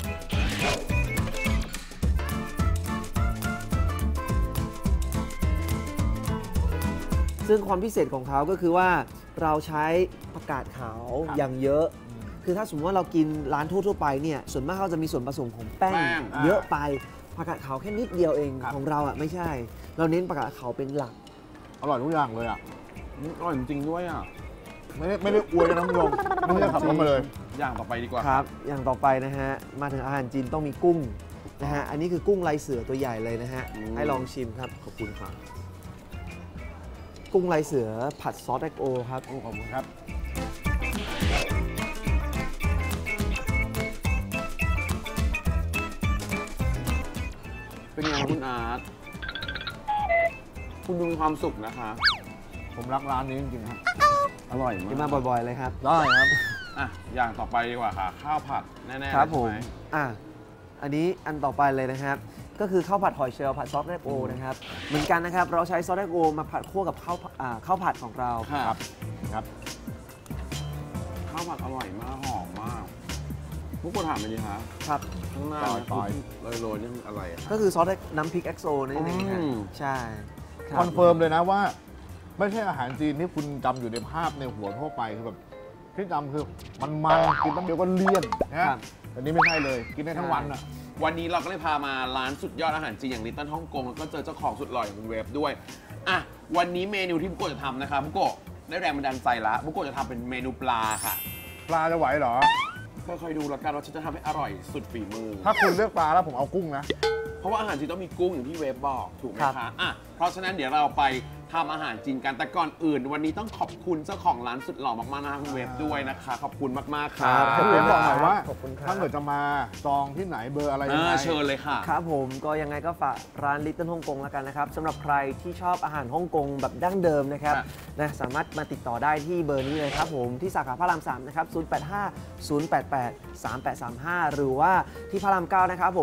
ซึ่งความพิเศษของเขาก็คือว่าเราใช้ผักกาดขาวอย่างเยอะคือถ้าสมมติว่าเรากินร้านทั่วไปเนี่ยส่วนมากเขาจะมีส่วนผสมของแป้งเยอะไปผักกาดขาวแค่นิดเดียวเองของเราไม่ใช่เราเน้นผักกาดขาวเป็นหลักอร่อยทุกอย่างเลยอร่อยจริงๆด้วยไม่ได้อวยกันน้ำลงไม่ได้ขับรถมาเลยอย่างต่อไปดีกว่าครับอย่างต่อไปนะฮะมาถึงอาหารจีนต้องมีกุ้งนะฮะอันนี้คือกุ้งลายเสือตัวใหญ่เลยนะฮะให้ลองชิมครับขอบคุณครับกุ้งลายเสือผัดซอสแอคโอครับขอบคุณครับเป็นไงคุณอาร์ตคุณดูมีความสุขนะคะผมรักร้านนี้จริงๆครับอร่อยมากมาบ่อยๆเลยครับได้ครับอย่างต่อไปดีกว่าค่ะข้าวผัดแน่ๆครับผมอันนี้อันต่อไปเลยนะครับก็คือข้าวผัดหอยเชลล์ผัดซอสแรกโอนะครับเหมือนกันนะครับเราใช้ซอสแรกโอมาผัดคั่วกับข้าวผัดของเราครับข้าวผัดอร่อยมากหอมมากพวกคุณถามไปดิคะครับข้างหน้าโรยนี่อะไรก็คือซอสน้ำพริกเอ็กโซนั่นเองครับใช่คอนเฟิร์มเลยนะว่าไม่ใช่อาหารจีนที่คุณจำอยู่ในภาพในหัวทั่วไปคือแบบที่จำคือมันกินแป๊บเดียวก็เลี่ยนนะแต่นี้ไม่ใช่เลยกินได้ทั้งวันวันนี้เราก็เลยพามาร้านสุดยอดอาหารจีนอย่างลิตเติ้ลฮ่องกงแล้วก็เจอเจ้าของสุดหล่ออย่างคุณเวฟด้วยวันนี้เมนูที่บุโกะจะทำนะคะบุโกะได้แรงบันดาลใจละบุโกะจะทำเป็นเมนูปลาค่ะปลาจะไหวเหรอค่อยๆดูแล้วกันว่าฉันจะทำให้อร่อยสุดฝีมือถ้าคุณเลือกปลาแล้วผมเอากุ้งนะเพราะว่าอาหารจีนต้องมีกุ้งอย่างที่เวฟบอกถูกไหมคะเพราะฉะนั้นเดี๋ยวเราไปทำอาหารจีนกันแต่ก่อนอื่น วันนี้ต้องขอบคุณเจ้าของร้านสุดหล่อมากๆนะคะคุณเวฟด้วยนะคะขอบคุณมากๆค่ะคุณเวฟบอกหน่อยว่าขอบคุณครับถ้าเกิดจะมาจองที่ไหนเบอร์อะไรยังไงเชิญเลยค่ะครับผมก็ยังไงก็ฝากร้านลิตเติ้ลฮ่องกงแล้วกันนะครับสำหรับใครที่ชอบอาหารฮ่องกงแบบดั้งเดิมนะครับครับนะสามารถมาติดต่อได้ที่เบอร์นี้เลยครับผมที่สาขาพระราม 3 นะครับ 085-088-3835 หรือว่าที่พระราม 9 นะครับผม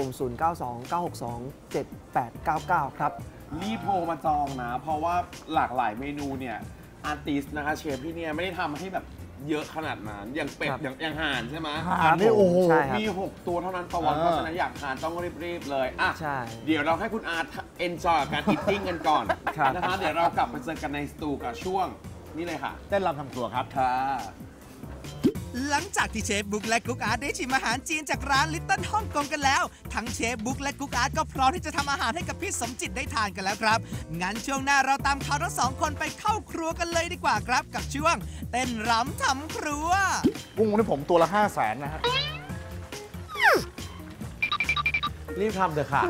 092-962-7899 ครับรีบโทรมาจองนะ เพราะว่าหลากหลายเมนูเนี่ยอาร์ติสนะคะเชฟพี่เนี่ยไม่ได้ทำให้แบบเยอะขนาดนั้นอย่างเป็ดครับอย่างห่านใช่ไหมห่านนี่โอ้โหใช่ครับมี 6 ตัวเท่านั้นต่อวันเออเพราะฉะนั้นอยากทานต้องรีบๆเลยอ่ะใช่เดี๋ยวเราให้คุณอาร์ตเอนจอยกับการอิทติ้งกันก่อนครับนะคะเดี๋ยวเรากลับมาเจอกันในสตูกับช่วงนี่เลยค่ะเต้นรำทำครัวครับค่ะหลังจากที่เชฟบุ๊กและกุ๊กอาร์ตได้ชิมอาหารจีนจากร้านลิตเติ้ลฮ่องกงกันแล้ว ทั้งเชฟบุ๊กและกุ๊กอาร์ตก็พร้อมที่จะทำอาหารให้กับพี่สมจิตได้ทานกันแล้วครับ งั้นช่วงหน้าเราตามเขาทั้งสองคนไปเข้าครัวกันเลยดีกว่าครับ กับช่วงเต้นรำทำครัวกุ้งนี่ผมตัวละ 500,000นะฮะรีบทำเถอะค่ะ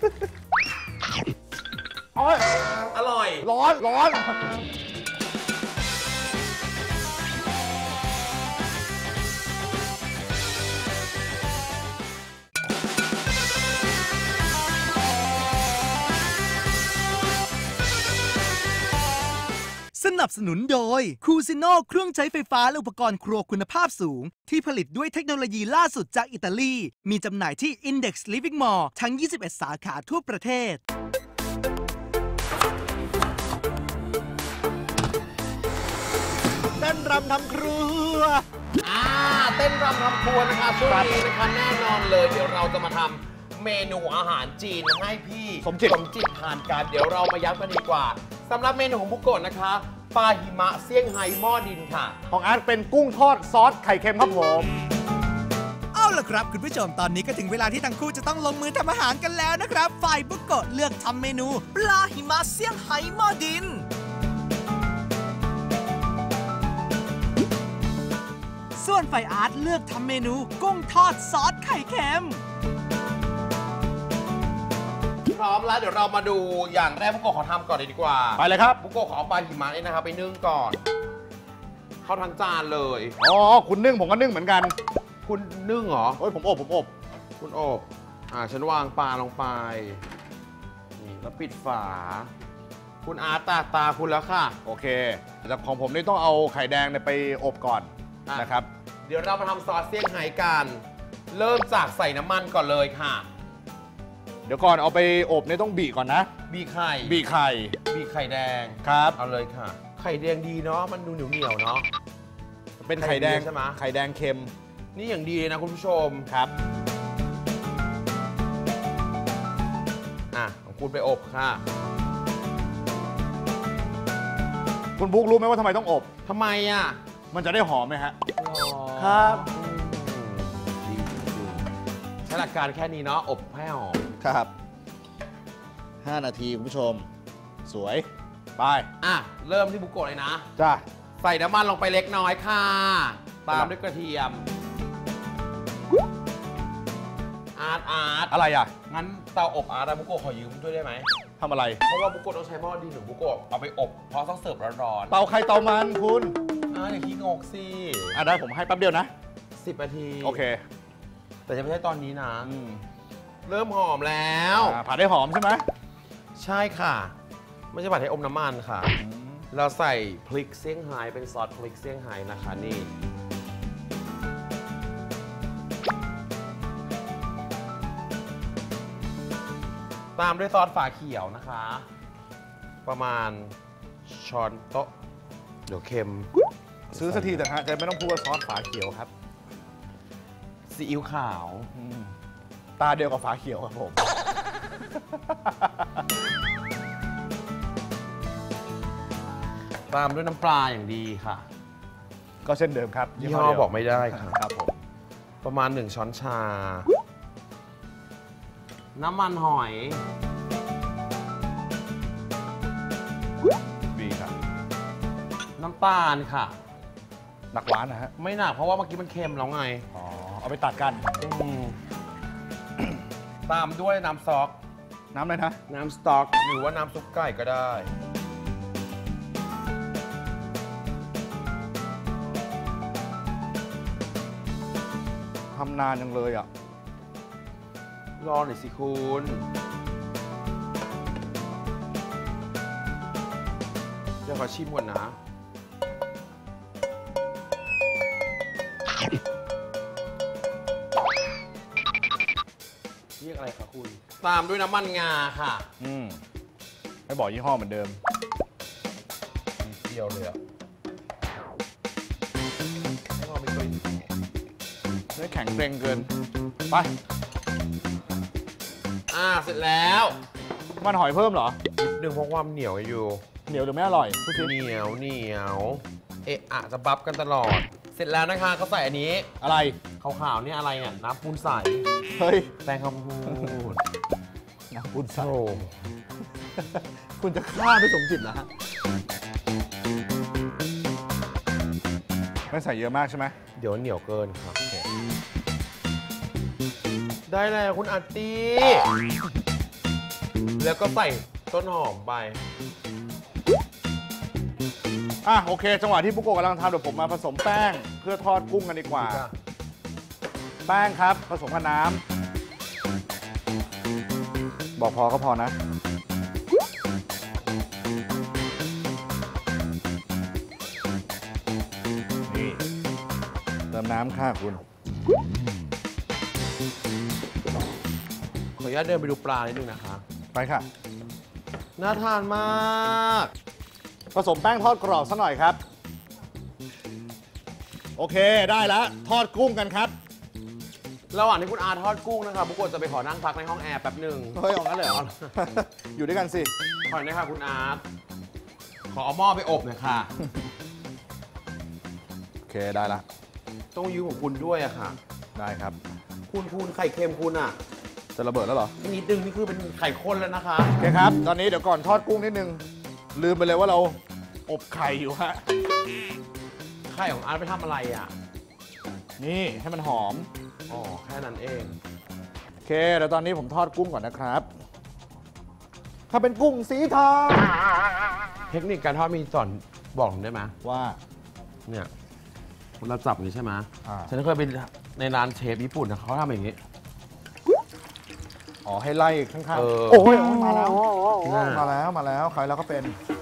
โอ้ยอร่อยร้อน ร้อนสนับสนุนโดยคูซิโนเครื่องใช้ไฟฟ้าและอุปกรณ์ครัวคุณภาพสูง ที่ผลิตด้วยเทคโนโลยีล่าสุดจากอิตาลี มีจำหน่ายที่ Index Living Mall ทั้ง 21 สาขาทั่วประเทศเต้นรำทำครัวเต้นรำทำครัวนะคะช่วงนี้นะคะแน่นอนเลยเดี๋ยวเราจะมาทำเมนูอาหารจีนให้พี่สมจิตทานกันเดี๋ยวเรามาย้ำกันดีกว่าสำหรับเมนูของบุโกะนะคะปลาหิมะเซี่ยงไฮ้หม้อดินค่ะของอาร์ตเป็นกุ้งทอดซอสไข่เค็มครับผมเอาล่ะครับคุณผู้ชมตอนนี้ก็ถึงเวลาที่ทั้งคู่จะต้องลงมือทำอาหารกันแล้วนะครับ ฝ่ายบุโกะเลือกทำเมนู ปลาหิมะเซี่ยงไฮ้หม้อดิน ส่วนฝ่ายอาร์ตเลือกทำเมนูกุ้งทอดซอสไข่เค็มพร้อมแล้วเดี๋ยวเรามาดูอย่างแรกบุโกะขอทำก่อนเลยดีกว่าไปเลยครับบุโกะขอเอาปลาหิมะนี่นะครับไปนึ่งก่อน เข้าทั้งจานเลยอ๋อ คุณนึ่งผมก็นึ่งเหมือนกันคุณนึ่งเหรอโอ้ยผมอบคุณโอบฉันวางปลาลงไปนี่แล้วปิดฝา คุณอาร์ตตาคุณแล้วค่ะโอเค แต่ของผมนี่ต้องเอาไข่แดงเนี่ยไปอบก่อนอ่ะนะครับเดี๋ยวเรามาทำซอสเซี่ยงไฮ้กัน เริ่มจากใส่น้ำมันก่อนเลยค่ะเดี๋ยวก่อนเอาไปอบเนี่ยต้องบีก่อนนะบีไข่บีไข่บีไข่แดงครับเอาเลยค่ะ ไข่แดงดีเนาะ มันดูเหนียวๆเนาะเป็นไข่แดงไข่แดงใช่ไหมไข่แดงเค็มนี่อย่างดีเลยนะคุณผู้ชมครับของคุณไปอบค่ะคุณบุ๊กรู้ไหมว่าทำไมต้องอบทำไมอ่ะมันจะได้หอมไหมฮะ คครัรับ ดีจริงๆใช้หลักการแค่นี้เนาะ อบให้หอมครับ 5 นาทีคุณผู้ชม สวย ไปเริ่มที่บุโกะเลยนะจ้าใส่น้ำมันลงไปเล็กน้อยค่ะ ตามด้วยกระเทียม อาร์ตอะไรอ่ะงั้นเตาอบอาร์ตบุโกะขอยืมด้วยได้ไหมทำอะไรเพราะว่าบุโกะต้องใช้หม้อดินหรือบุโกะเอาไปอบ เพราะต้องเสิร์ฟร้อนเตาใครเตามันคุณๆอย่าขี้งกสิได้ผมให้แป๊บเดียวนะ 10 นาทีโอเคแต่จะไม่ใช่ตอนนี้นะอืมเริ่มหอมแล้วผัดให้หอมใช่ไหมใช่ค่ะ ไม่ใช่ผัดให้อมน้ำมันค่ะ เราใส่พริกเซี่ยงไฮ้เป็นซอสพริกเซี่ยงไฮ้นะคะนี่ ตามด้วยซอสฝาเขียวนะคะ ประมาณช้อนโต๊ะ เดี๋ยวเค็มซื้อสักทีแต่ฮะจะไม่ต้องพูดว่าซอสฝาเขียวครับซีอิ๊วขาวตาเดียวกับฝาเขียวครับผมตามด้วยน้ำปลาอย่างดีค่ะก็เช่นเดิมครับยี่ห้อบอกไม่ได้ค่ะครับผมประมาณ 1 ช้อนชา น้ำมันหอยดีครับน้ำตาลค่ะหนักหวานนะฮะไม่หนักเพราะว่าเมื่อกี้มันเค็มแล้วไงอ๋อ เอาไปตัดกันตามด้วยน้ำซอกน้ำอะไรนะน้ำสต๊อกหรือว่าน้ำซุปไก่ก็ได้ทำนานยังเลยอ่ะรอหน่อยสิคุณเดี๋ยวขอชิมก่อนนะเรียกอะไรคะคุณ ตามด้วยน้ำมันงาค่ะไม่บอกยี่ห้อเหมือนเดิมเดียวเลยอ่ะไม่ว่าไม่เคยเนื้อแข็งเกร็งเกิน ไปเสร็จแล้วมันหอยเพิ่มเหรอหนึ่งเพราะความเหนียวอยู่เหนียวหรือไม่อร่อยพูดสิเหนียวเอะอะจะบับกันตลอด เสร็จแล้วนะคะเขาใส่อันนี้อะไรขาวๆนี่อะไรเนี่ยน้ำปูนใสเฮ้ยแป้งข้าวโพดน้ำปุ้นใส่โอ้คุณจะฆ่าพี่สมจิตเหรอฮะ ไม่ใส่เยอะมากใช่ไหมเดี๋ยวเหนียวเกินครับได้แล้วคุณอาร์ตี้แล้วก็ใส่ต้นหอมไปโอเค จังหวะที่บุโกะกำลังทำเดี๋ยวผมมาผสมแป้งเพื่อทอดกุ้งกันดีกว่า แป้งครับผสมกับน้ำบอกพอก็พอนะ นี่เติมน้ำค่ะคุณขออนุญาตเดินไปดูปลานิดนึงนะคะไปค่ะน่าทานมากผสมแป้งทอดกรอบซะหน่อยครับ โอเคได้แล้ว ทอดกุ้งกันครับระหว่างที่คุณอาทอดกุ้งนะคะบุกโกะจะไปขอนั่งพักในห้องแอร์แป๊บหนึ่งเฮ้ยออกงั้นเลยเหรอ อยู่ด้วยกันสิขอหน่อยค่ะคุณอาร์ตขอเอาหม้อไปอบหน่อยค่ะโอเคได้ละต้องยืมของคุณด้วยอะค่ะได้ครับคุณไข่เค็มคุณอะจะระเบิดแล้วเหรอนิดนึงนี่คือเป็นไข่ข้นแล้วนะคะโอเคครับ ตอนนี้เดี๋ยวก่อนทอดกุ้งนิดนึง ลืมไปเลยว่าเราอบไข่อยู่ฮะไข่ของอาร์ตไปทำอะไรอะนี่ให้มันหอมอ๋อแค่นั้นเองโอเคเดี๋ยวตอนนี้ผมทอดกุ้งก่อนนะครับ ถ้าเป็นกุ้งสีทองเทคนิคการทอดมีสอนบอกผมได้ไหมว่าเนี่ยเราจับอย่างนี้ใช่ไหม ฉันเคยไปในร้านเชฟญี่ปุ่นนะเขาทำอย่างนี้อ๋อให้ไล่ข้างเออๆ โอ้ยมาแล้วน่ะมาแล้วใครแล้วก็เป็น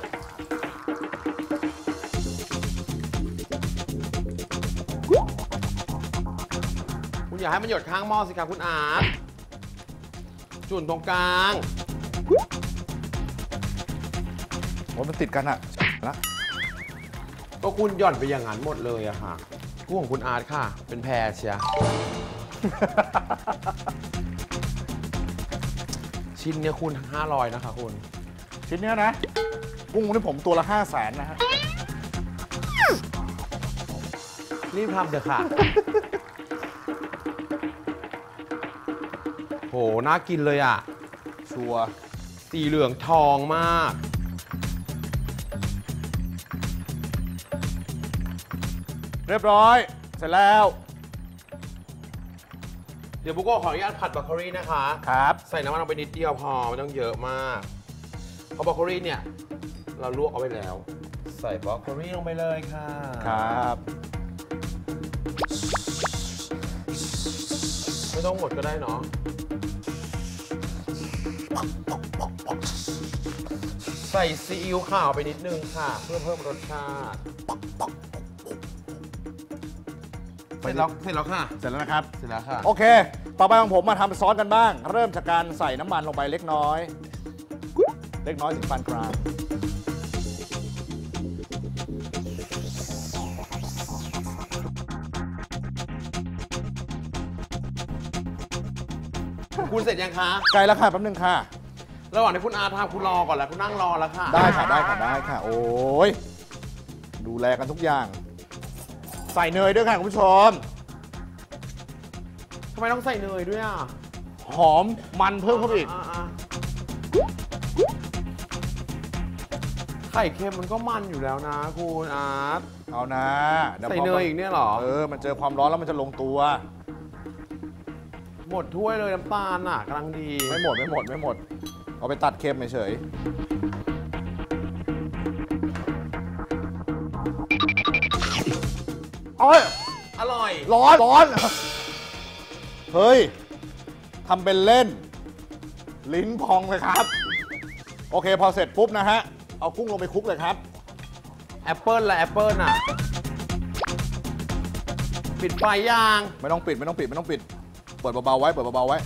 คุณอยากให้มันหยดข้างหม้อสิครับคุณอาร์ตจุ่นตรงกลางโอ้ยมันติดกันอะนะก็คุณหย่อนไปอย่างนั้นหมดเลยอะค่ะกุ้งของคุณอาร์ตค่ะ เป็นแพรเชีย ชิ้นเนี่ยคุณ500นะคะคุณชิ้นเนี้ยนะ กุ้งนี่ผมตัวละ500,000นะฮะรีบทำเถอะค่ะ โห น่ากินเลยอ่ะชัวร์สีเหลืองทองมากเรียบร้อย เสร็จแล้วเดี๋ยวบุโกะขออนุญาตผัดบรอกโคลีนะคะครับใส่น้ำมันลงไปนิดเดียวพอไม่ต้องเยอะมากเพราะบรอกโคลีเนี่ย เราลวกเอาไว้แล้ว ใส่บรอกโคลีลงไปเลยค่ะครับไม่ต้องหมดก็ได้เนาะใส่ซีอิ๊วขาวไปนิดนึงค่ะ เพื่อเพิ่มรสชาติเสร็จแล้วค่ะเสร็จแล้วนะครับเสร็จแล้วค่ะโอเค ต่อไปของผมมาทำซอสกันบ้าง เริ่มจากการใส่น้ำมันลงไปเล็กน้อย เล็กน้อยถึงปานกลางคุณเสร็จยังคะไกลแล้วค่ะแป๊บนึงค่ะระหว่างที่คุณอาทำคุณรอก่อนแล้วคุณนั่งรอแล้วค่ะได้ค่ะ ได้ค่ะ ได้ค่ะ โอ้ย ดูแลกันทุกอย่าง ใส่เนยด้วยค่ะคุณผู้ชมทำไมต้องใส่เนยด้วยอ่ะหอมมันเพิ่มเข้าไปอีกไข่เค็มมันก็มันอยู่แล้วนะคุณอาร์ตเอานะดี๋วใส่พเนยอีกเนี่ยเหรอมันเจอความร้อนแล้วมันจะลงตัวหมดถ้วยเลยน้ำตาลอ่ะกำลังดีไม่หมด เอาไปตัดเค็มเฉยโอ้ยอร่อยร้อนเฮ้ยทำเป็นเล่น ลิ้นพองเลยครับ โอเคพอเสร็จปุ๊บนะฮะ เอากุ้งลงไปคลุกเลยครับแอปเปิลละแอปเปิลอ่ะ ปิดไฟยังไม่ต้องปิด เปิดเบาๆไว้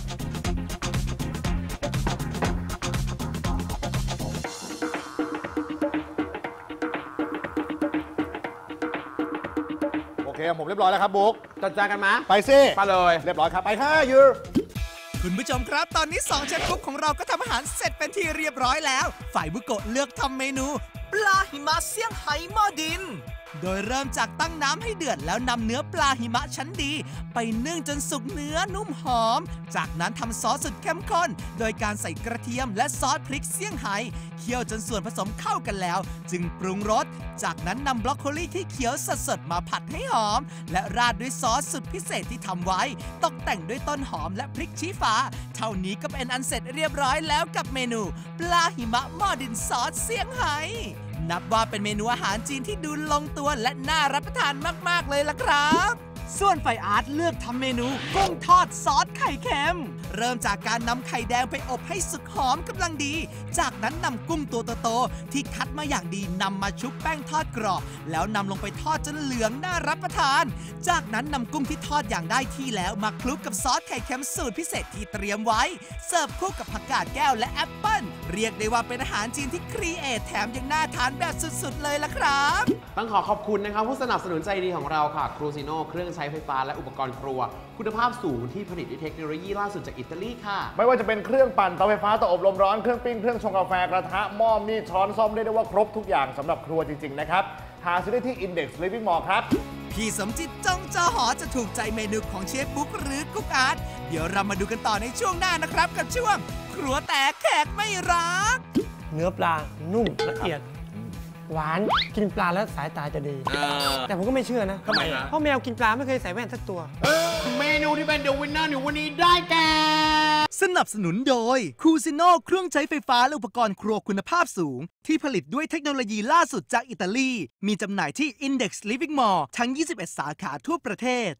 โอเคผมเรียบร้อยแล้วครับบุ๊กจัดจานกันไหมไปสิไปเลยเรียบร้อยครับ ไปค่ะยูคุณผู้ชมครับตอนนี้2เชฟกุ๊กของเราก็ทำอาหารเสร็จเป็นที่เรียบร้อยแล้วฝ่ายบุโกะเลือกทำเมนูปลาหิมะเซี่ยงไฮ้หม้อดิน โดยเริ่มจากตั้งน้ำให้เดือดแล้วนำเนื้อปลาหิมะชั้นดีไปนึ่งจนสุกเนื้อนุ่มหอมจากนั้นทำซอสสุดเข้มข้นโดยการใส่กระเทียมและซอสพริกเซี่ยงไฮ้เคี่ยวจนส่วนผสมเข้ากันแล้วจึงปรุงรสจากนั้นนำบรอกโคลีที่เขียวสดๆมาผัดให้หอมและราดด้วยซอสสุดพิเศษที่ทำไว้ตกแต่งด้วยต้นหอมและพริกชี้ฟ้าเท่านี้ก็เป็นอันเสร็จเรียบร้อยแล้วกับเมนูปลาหิมะหม้อดินซอสเซี่ยงไฮ้นับว่าเป็นเมนูอาหารจีนที่ดูลงตัวและน่ารับประทานมากๆเลยล่ะครับส่วนฝ่ายอาร์ตเลือกทำเมนูกุ้งทอดซอสไข่เค็มเริ่มจากการนำไข่แดงไปอบให้สุกหอมกำลังดีจากนั้นนำกุ้งตัวโตๆที่คัดมาอย่างดีนำมาชุบแป้งทอดกรอบแล้วนำลงไปทอดจนเหลืองน่ารับประทานจากนั้นนำกุ้งที่ทอดอย่างได้ที่แล้วมาคลุกกับซอสไข่เค็มสูตรพิเศษที่เตรียมไว้เสิร์ฟคู่กับผักกาดแก้วและแอปเปิ้ลเรียกได้ว่าเป็นอาหารจีนที่ครีเอทแถมยังน่าทานแบบสุดๆเลยล่ะครับต้องขอขอบคุณนะครับผู้สนับสนุนใจดีของเราค่ะครูซิโน่เครื่องใช้ไฟฟ้าและอุปกรณ์ครัวคุณภาพสูงที่ผลิตด้วยเทคโนโลยีล่าสุดจากอิตาลีค่ะไม่ว่าจะเป็นเครื่องปั่นเตาไฟฟ้าเตาอบลมร้อนเครื่องปิ้งเครื่องชงกาแฟกระทะหม้อมีดช้อนซ่อมได้ว่าครบทุกอย่างสำหรับครัวจริงๆนะครับหาซื้อได้ที่ Index Living Mall ครับพี่สมจิตจงจอหอจะถูกใจเมนูของเชฟบุ๊กหรือกุ๊กอาร์ตเดี๋ยวเรามาดูกันต่อในช่วงหน้านะครับกับช่วงครัวแตกแขกไม่รักเนื้อปลานุ่มละเอียด หวานกินปลาแล้วสายตาจะดี แต่ผมก็ไม่เชื่อนะทำไมอะเพราะแมวกินปลาไม่เคยใส่แว่นสักตัวเมนูที่เป็นเดอะวินเนอร์ในวันนี้ได้แก่สนับสนุนโดยคูซิโน่เครื่องใช้ไฟฟ้าและอุปกรณ์ครัวคุณภาพสูงที่ผลิตด้วยเทคโนโลยีล่าสุดจากอิตาลีมีจำหน่ายที่ Index Living Mall ทั้ง 21 สาขาทั่วประเทศ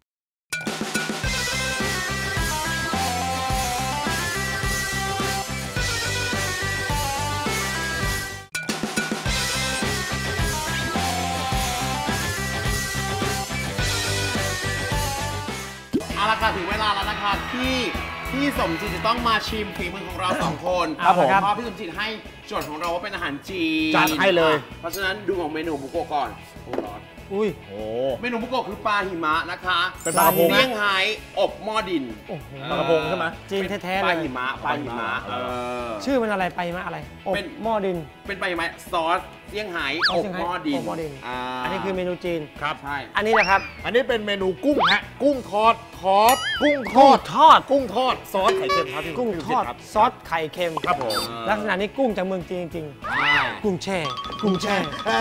เอาละค่ะถึงเวลาแล้วนะคะที่พี่สมจิตจะต้องมาชิมฝีมือของเราสองคนครับผมเพราะพี่สมจิตให้โจทย์ของเราว่าเป็นอาหารจีนจัดให้เลยเพราะฉะนั้นดูของเมนูบุโกะก่อนโอ้ร้อนอุ้ยโอ้เมนูบุโกะคือปลาหิมะนะคะเป็นปลากระพงเซี่ยงไฮ้อบหม้อดินโอ้โหปลากระพงใช่ไหมจีนแท้ๆปเลลาย หิมะปลาหิมะชื่อมันอะไรไปมาอะไรอบเป็นหม้อดินเป็นปลาหิมะซอสเซี่ยงไฮ้อบเซี่ยงไฮ้หม้อดินอบหม้อดินาอันนี้คือเมนูจีนครับใช่อันนี้นะครับอันนี้เป็นเมนูกุ้งฮะกุ้งทอดกุ้งทอดซอสไข่เค็มครับพี่กุ้งทอดครับซอสไข่เค็มครับผมลักษณะนี้กุ้งจากเมืองจีนจริงใช่ๆกุ้งแช่กุ้งแช่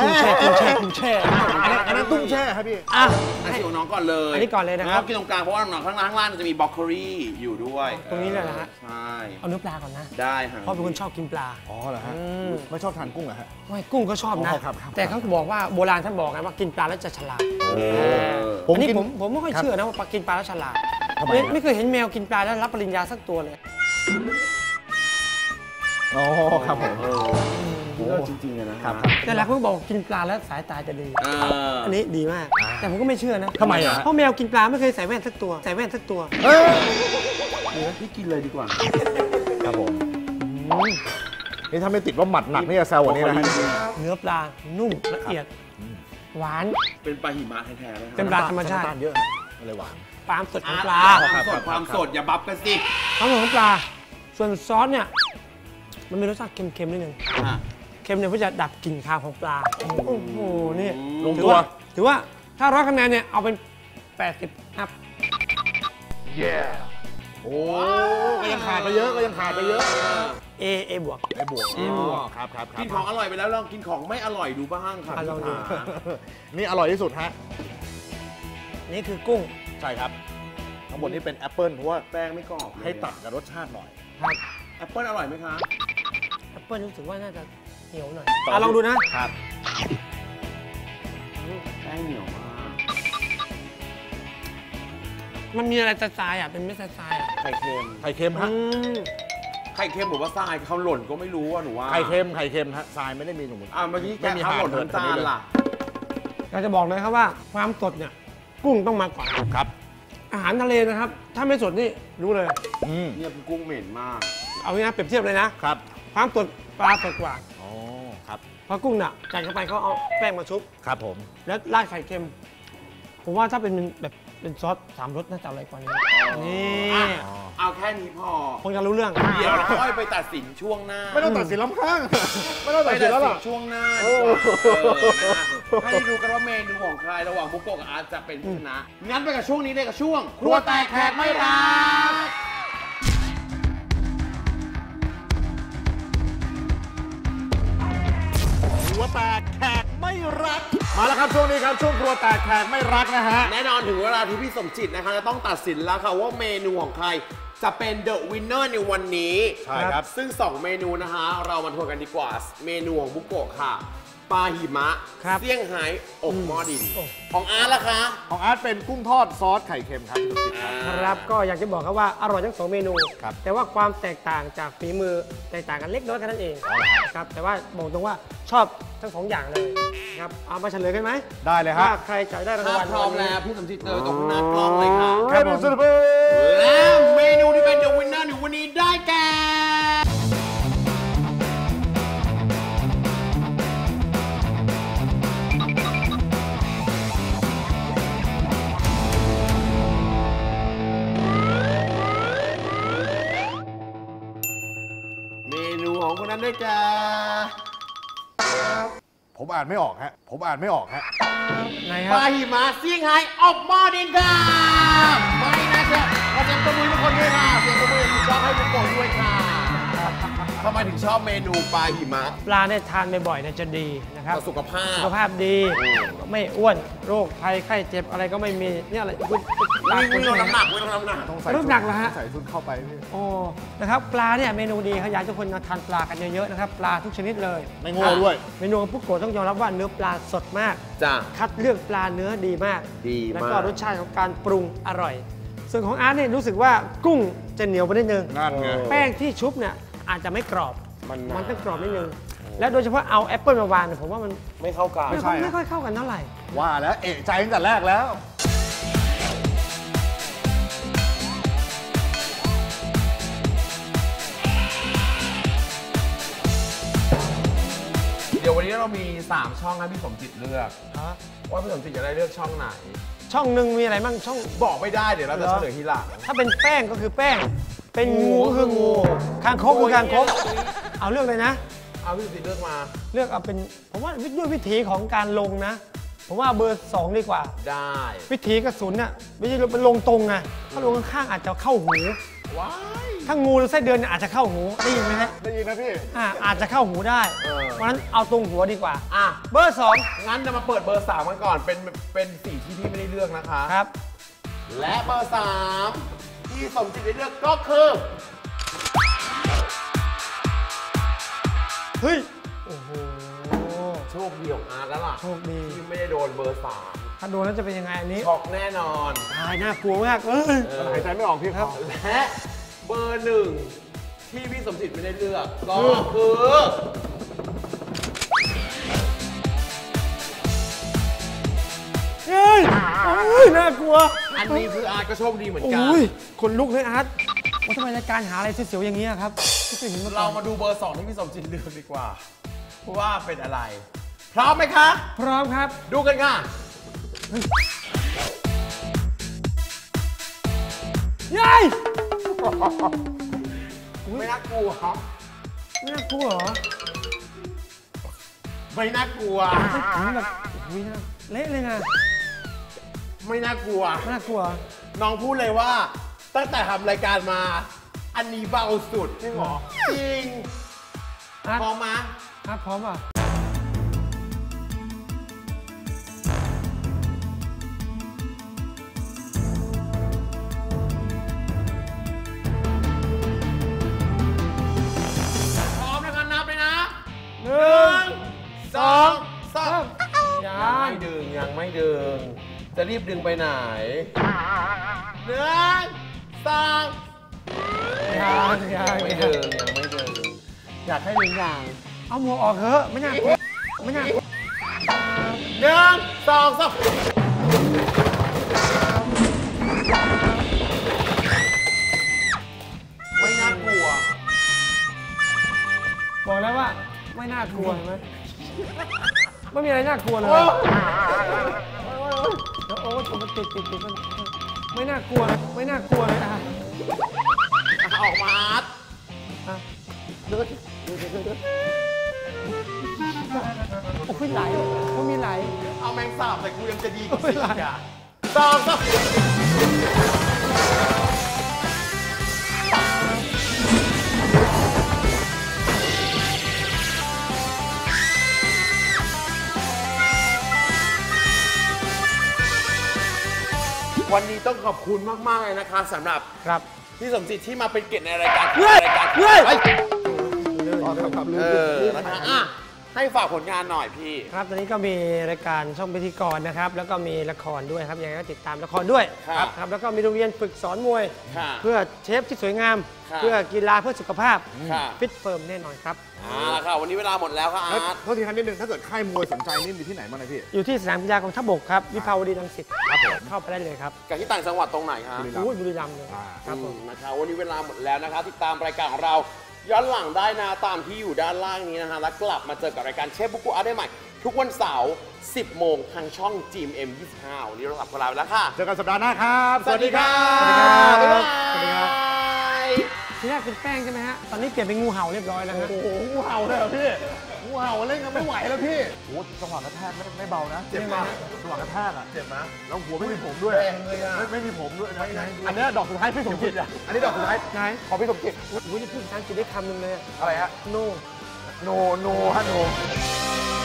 อันนั้นกุ้งแช่ครับพี่อ่ะอันนี้ของน้องก่อนเลยอันนี้ก่อนเลยนะครับองกินตรงกลางเพราะว่าน้องข้างล่างจะมีบรอกโคลีอยู่ด้วยตรงนี้เลยนะฮะใช่เอาเนื้อปลาก่อนนะได้ฮะเพราะเป็นคนชอบกินปลาอ๋อเหรอฮะมไม่ชอบทานกุ้งเหรอฮะไม่กุ้งก็ชอบนะอ๋อครับแต่เขาบอกว่าโบราณท่านบอกไงว่ากินปลาแล้วจะฉลาดผมอันนี้กินผมไม่ค่อยเชื่อนะว่าปลากินปลาแล้วฉลาดทำไมไม่เคยเห็นแมวกินปลาแล้วรับปริญญาสักตัวเลยอ๋อครับผมเลิศจริงๆเลยนะครับแต่หลายคนบอกกินปลาแล้วสายตาจะดี อันนี้ดีมาก แต่ผมก็ไม่เชื่อนะทำไมอ่ะเพราะแมวกินปลาไม่เคยใส่แว่นสักตัว ใส่แว่นสักตัวพี่กินเลยดีกว่าครับผมนี่ถ้าไม่ติดว่าหมัดหนักนี่จะแซวกว่านี้นะฮะเนื้อปลานุ่มละเอียด หวานเป็นปลาหิมะแท้ๆเลยเป็นปลาธรรมชาติน้ำตลเยอะเลยหวานความสดของปลาความสดอย่าบัฟกันสิความสดของปลา ส่วนซอสเนี่ย มันมีรสชาติเค็มๆนิดนึง เค็มเนี่ยเพื่อจะดับกลิ่นคาวของปลา โอ้โห นี่ลงตัวถือว่าถ้า100คะแนนเนี่ย เอาเป็น 80ครับโอ้ก็ยังขาดไปเยอะ A บวกไอ้บวกครับกินของอร่อยไปแล้วลองกินของไม่อร่อยดูบ้างค่ะลองดูนี่อร่อยที่สุดฮะนี่คือกุ้งใช่ครับทั้งหมดนี้เป็นแอปเปิลเพราะว่าแป้งไม่กรอบให้ตัดกับรสชาติหน่อยครับแอปเปิ้ลอร่อยไหมคะแอปเปิ้ลรู้สึกว่าน่าจะเหนียวหน่อยต่อลองดูนะครับแป้งเหนียวมากมันมีอะไรทรายเป็นเม็ดทรายไข่เค็มไข่เค็มฮะไข่เค็มหรือว่าทรายเขาหล่นก็ไม่รู้หนูว่าไข่เค็มฮะทรายไม่ได้มีหนูเมื่อกี้แกเขาหล่นทั้งจานล่ะอยากจะบอกเลยครับว่าความสดเนี่ยกุ้งต้องมาก่อนครับอาหารทะเลนะครับ ถ้าไม่สดนี่รู้เลยเนี่ยกุ้งเหม็นมากเอางี้นะเปรียบเทียบเลยนะครับ ความสดปลาสดกว่าอ๋อครับเพราะกุ้งน่ะจัดเข้าไปเขาเอาแป้งมาชุบครับผมแล้วราดไข่เค็ม ผมว่าถ้าเป็นแบบเป็นซอส3 รสน่าจะอร่อยกว่านี้นี่เอาแค่นี้พอคงจะรู้เรื่องเดี๋ยวเราค่อยไปตัดสินช่วงหน้าไม่ต้องตัดสินล้ำข้าง ไม่ต้องตัดสินแล้วหรอช่วงหน้าให้ดูกันว่าเมนูของใครระหว่างบุกโกะกับอาร์ตจะเป็นผู้ชนะงั้นไปกับช่วงนี้เลยกับช่วงครัวแตกแขกไม่รักหัวแตกแขกไม่รักมาแล้วครับช่วงนี้ครับช่วงครัวแตกแขกไม่รักนะฮะแน่นอนถึงเวลาที่พี่สมจิตนะคะจะต้องตัดสินแล้วค่ะว่าเมนูของใครจะเป็นเดอะวินเนอร์ในวันนี้ใช่ครับซึ่ง 2 เมนูนะคะเรามาทวนกันดีกว่า เมนูของบุกโกะค่ะปลาหิมะครับเซี่ยงไฮ้อบหม้อดิน ของอาร์ตล่ะคะของอาร์ตเป็นกุ้งทอดซอสไข่เค็มครับพี่สมจิตครับครับก็อยากจะบอกครับว่าอร่อยทั้ง2 เมนูครับแต่ว่าความแตกต่างจากฝีมือแตกต่างกันเล็กน้อยแค่นั้นเองครับแต่ว่าบอกตรงว่าชอบทั้ง 2 อย่างเลยครับเอามาเฉลยกันไหมได้เลยฮะว่าใครจะได้รางถ้าวัลพร้อมแล้วพี่สมจิตเจอตรงหน้ากล้องเลยค่ะครับผมและเมนูที่เป็นเดอะวินเนอร์ในวันนี้ได้แก่ เมนูของคนนั้นได้แก่ผมอ่านไม่ออกฮะไหนคปรับลาหิมะเซี่ยงไฮ้อบหม้อดินค่ะไม่นะเชียวขอเสียงปรบมือทุกคนด้วยค่ะเสียงปรบมือชอบให้ทุกคนด้วยค่ะทำไมถึงชอบเมนูปลาหิมะปลาเนี่ยทานบ่อยๆเนี่ยจะดีนะครับต่อสุขภาพสุขภาพดีไม่อ้วนโรคภัยไข้เจ็บอะไรก็ไม่มีเนี่ยอะไรคุณไม่ลดน้ำหนักไม่ลดน้ำหนักต้องใส่ลดน้ำหนักเหรอฮะใส่ชุดเข้าไปพี่โอ้นะครับปลาเนี่ยเมนูดีครับอยากให้ทุกคนมาทานปลากันเยอะๆนะครับปลาทุกชนิดเลยไม่โง่ด้วยเมนูของผู้โกะต้องยอมรับว่าเนื้อปลาสดมากจ้ะคัดเลือกปลาเนื้อดีมากดีมากแล้วก็รสชาติของการปรุงอร่อย ส่วนของอาร์ตเนี่ยรู้สึกว่ากุ้งจะเหนียวไปนิดนึงนั่นไงแป้งที่ชุบเนี่ยอาจจะไม่กรอบมันมันต้องกรอบนิดนึงและโดยเฉพาะเอาแอปเปิลมาวางเนี่ยผมว่ามันไม่เข้ากันไม่ค่อยเข้ากันเท่าไหร่ว่าแล้วเอะใจตั้งแต่แรกแล้วเดี๋ยววันนี้เรามี 3 ช่องให้พี่สมจิตเลือกว่าพี่สมจิตจะได้เลือกช่องไหนช่องหนึ่งมีอะไรบ้างช่องบอกไม่ได้เดี๋ยวเราจะเฉลยทีหลังถ้าเป็นแป้งก็คือแป้ง เป็นงูก็คืองูคางคกคือคางคกเอาเลือกเลยนะเอาพี่สมจิตเลือกมาเลือกเอาเป็นผมว่าด้วยวิธีของการลงนะ ผมว่าเบอร์ 2 ดีกว่าได้วิธีกระสุนน่ะไม่ใช่เป็นลงตรงไงถ้าลงข้างๆอาจจะเข้าหูว้ายถ้างูหรือไส้เดือนเนี่ยอาจจะเข้าหูได้ยินไหมฮะได้ยินนะพี่อาจจะเข้าหูได้ เพราะฉะนั้นเอาตรงหัวดีกว่าอ่ะเบอร์งั้นจะมาเปิดเบอร์ 3 กันก่อน เป็นสีที่พี่ไม่ได้เลือกนะคะ 2 ครับและเบอร์ 3 ที่สมจิตได้เลือกก็คือเฮ้ย โอ้โหโชคดีของอาร์ตแล้วล่ะโชคดีที่ไม่ได้โดนเบอร์ถ้าโดนแล้วจะเป็นยังไงอันนี้ 3ช็อกแน่นอนตายน่ากลัวมากเอ้ยหายใจไม่ออกพี่ครับและเบอร์ 1 ที่พี่สมจิตไม่ได้เลือกก็คือเฮ้ยโอ้ยน่ากลัวอันนี้คืออาร์ตก็โชคดีเหมือนกันโอ้ยขนลุกเลยอาร์ตว่าทำไมรายการหาอะไรเสียวๆอย่างนี้ยครับไม่เคยเห็นมาก่เราอนมาดูเบอร์ 2 ที่พี่สมจิตเลือกดีกว่าว่าเป็นอะไร พร้อมไหมคะพร้อมครับดูกันค่ะยัยไม่น่ากลัวน่ากลัวเหรอไม่น่ากลัวแบบอุ๊ยเละเลยนะไม่น่ากลัวน่ากลัวน้องพูดเลยว่า ตั้งแต่ทำรายการมา อันนี้เบาสุดใช่หรอจริงอาร์ตพร้อมไหมอาร์ตพร้อมป่ะพร้อมนะครับนับเลยนะหนึ่ง 2 3 ยัยังงไม่ดึงยังไม่ดึงจะรีบดึงไปไหน 1 2 ยังไม่ดึงอยากให้ดึงอย่างเอาหมวกออกเถอะไม่น่ากลัวไม่น่ากลัว 1 2 3ไม่น่ากลัวบอกแล้วว่าไม่น่ากลัวเห็นไหมไม่มีอะไรน่ากลัวเลยโอ้ผมมันติดมันไม่น่ากลัวเลยไม่น่ากลัวเลยอ่ะออกมาโอ้ยไหลโอ้ยมีไหลเอาแมงสาบใส่กูยังจะดีกว่าไม่สิไหลอ่ะ2 วันนี้ต้องขอบคุณมาก ๆ เลยนะคะสำหรับครับพี่สมจิตที่มาเป็นเกียรติในรายการเฮ้ยรายการเฮ้ยนะคะอ่ะให้ฝากผลงานหน่อยพี่ครับตอนนี้ก็มีรายการช่องพิธีกรนะครับ แล้วก็มีละครด้วยครับยังไงก็ติดตามละครด้วยครับครับแล้วก็มีโรงเรียนฝึกสอนมวยค่ะเพื่อเชฟที่สวยงามครับเพื่อกีฬาเพื่อสุขภาพค่ะฟิตเฟิร์มแน่นอนครับละค่ะวันนี้เวลาหมดแล้วค่ะอาแล้วร์ตโทษทีครับนิดนึงถ้าเกิดค่ายมวยสนใจนี่มีที่ไหนบ้างนะพี่อยู่ที่สนามกีฬากองทัพบกครับวิภาวดีรังสิตครับผมเข้าไปได้เลยครับกับที่ต่างจังหวัดตรงไหนคะบุรีรัมย์เลยครับผมนะคะวันนี้เวลาหมดแล้วนะคะ ติดตามรายการของเราย้อนหลังได้นะตามที่อยู่ด้านล่างนี้นะคะแล้วกลับมาเจอกับรายการเชฟบุกกูอาร์ตได้ใหม่ ทุกวันเสาร์ 10 โมงทางช่อง GMM 25วันนี้เรากลับกันแล้วนะคะเจอกันสัปดาห์หน้าครับสวัสดีครับสวัสดีครับบ๊ายบายสวัสดีครับ ที่แรกเป็นแป้งใช่ไหมฮะตอนนี้เปลี่ยนเป็นงูเห่าเรียบร้อยแล้วฮะโอ้โหงูเห่าเลยเหรอพี่งูเห่าเล่นกันไม่ไหวแล้วพี่โอ้โหจังหวะกระแทกไม่เบานะเจ็บมากจังหวะกระแทกอ่ะเจ็บนะแล้วหัวไม่มีผมด้วยแรงเลยอะไม่มีผมด้วยนะอันนี้ดอกสุดท้ายพี่สมจิตอ่ะอันนี้ดอกสุดท้ายไหนของพี่สมจิตอุ้ยนี่พูดภาษาอังกฤษได้คำหนึ่งเลยอะไรฮะโนโนฮะโน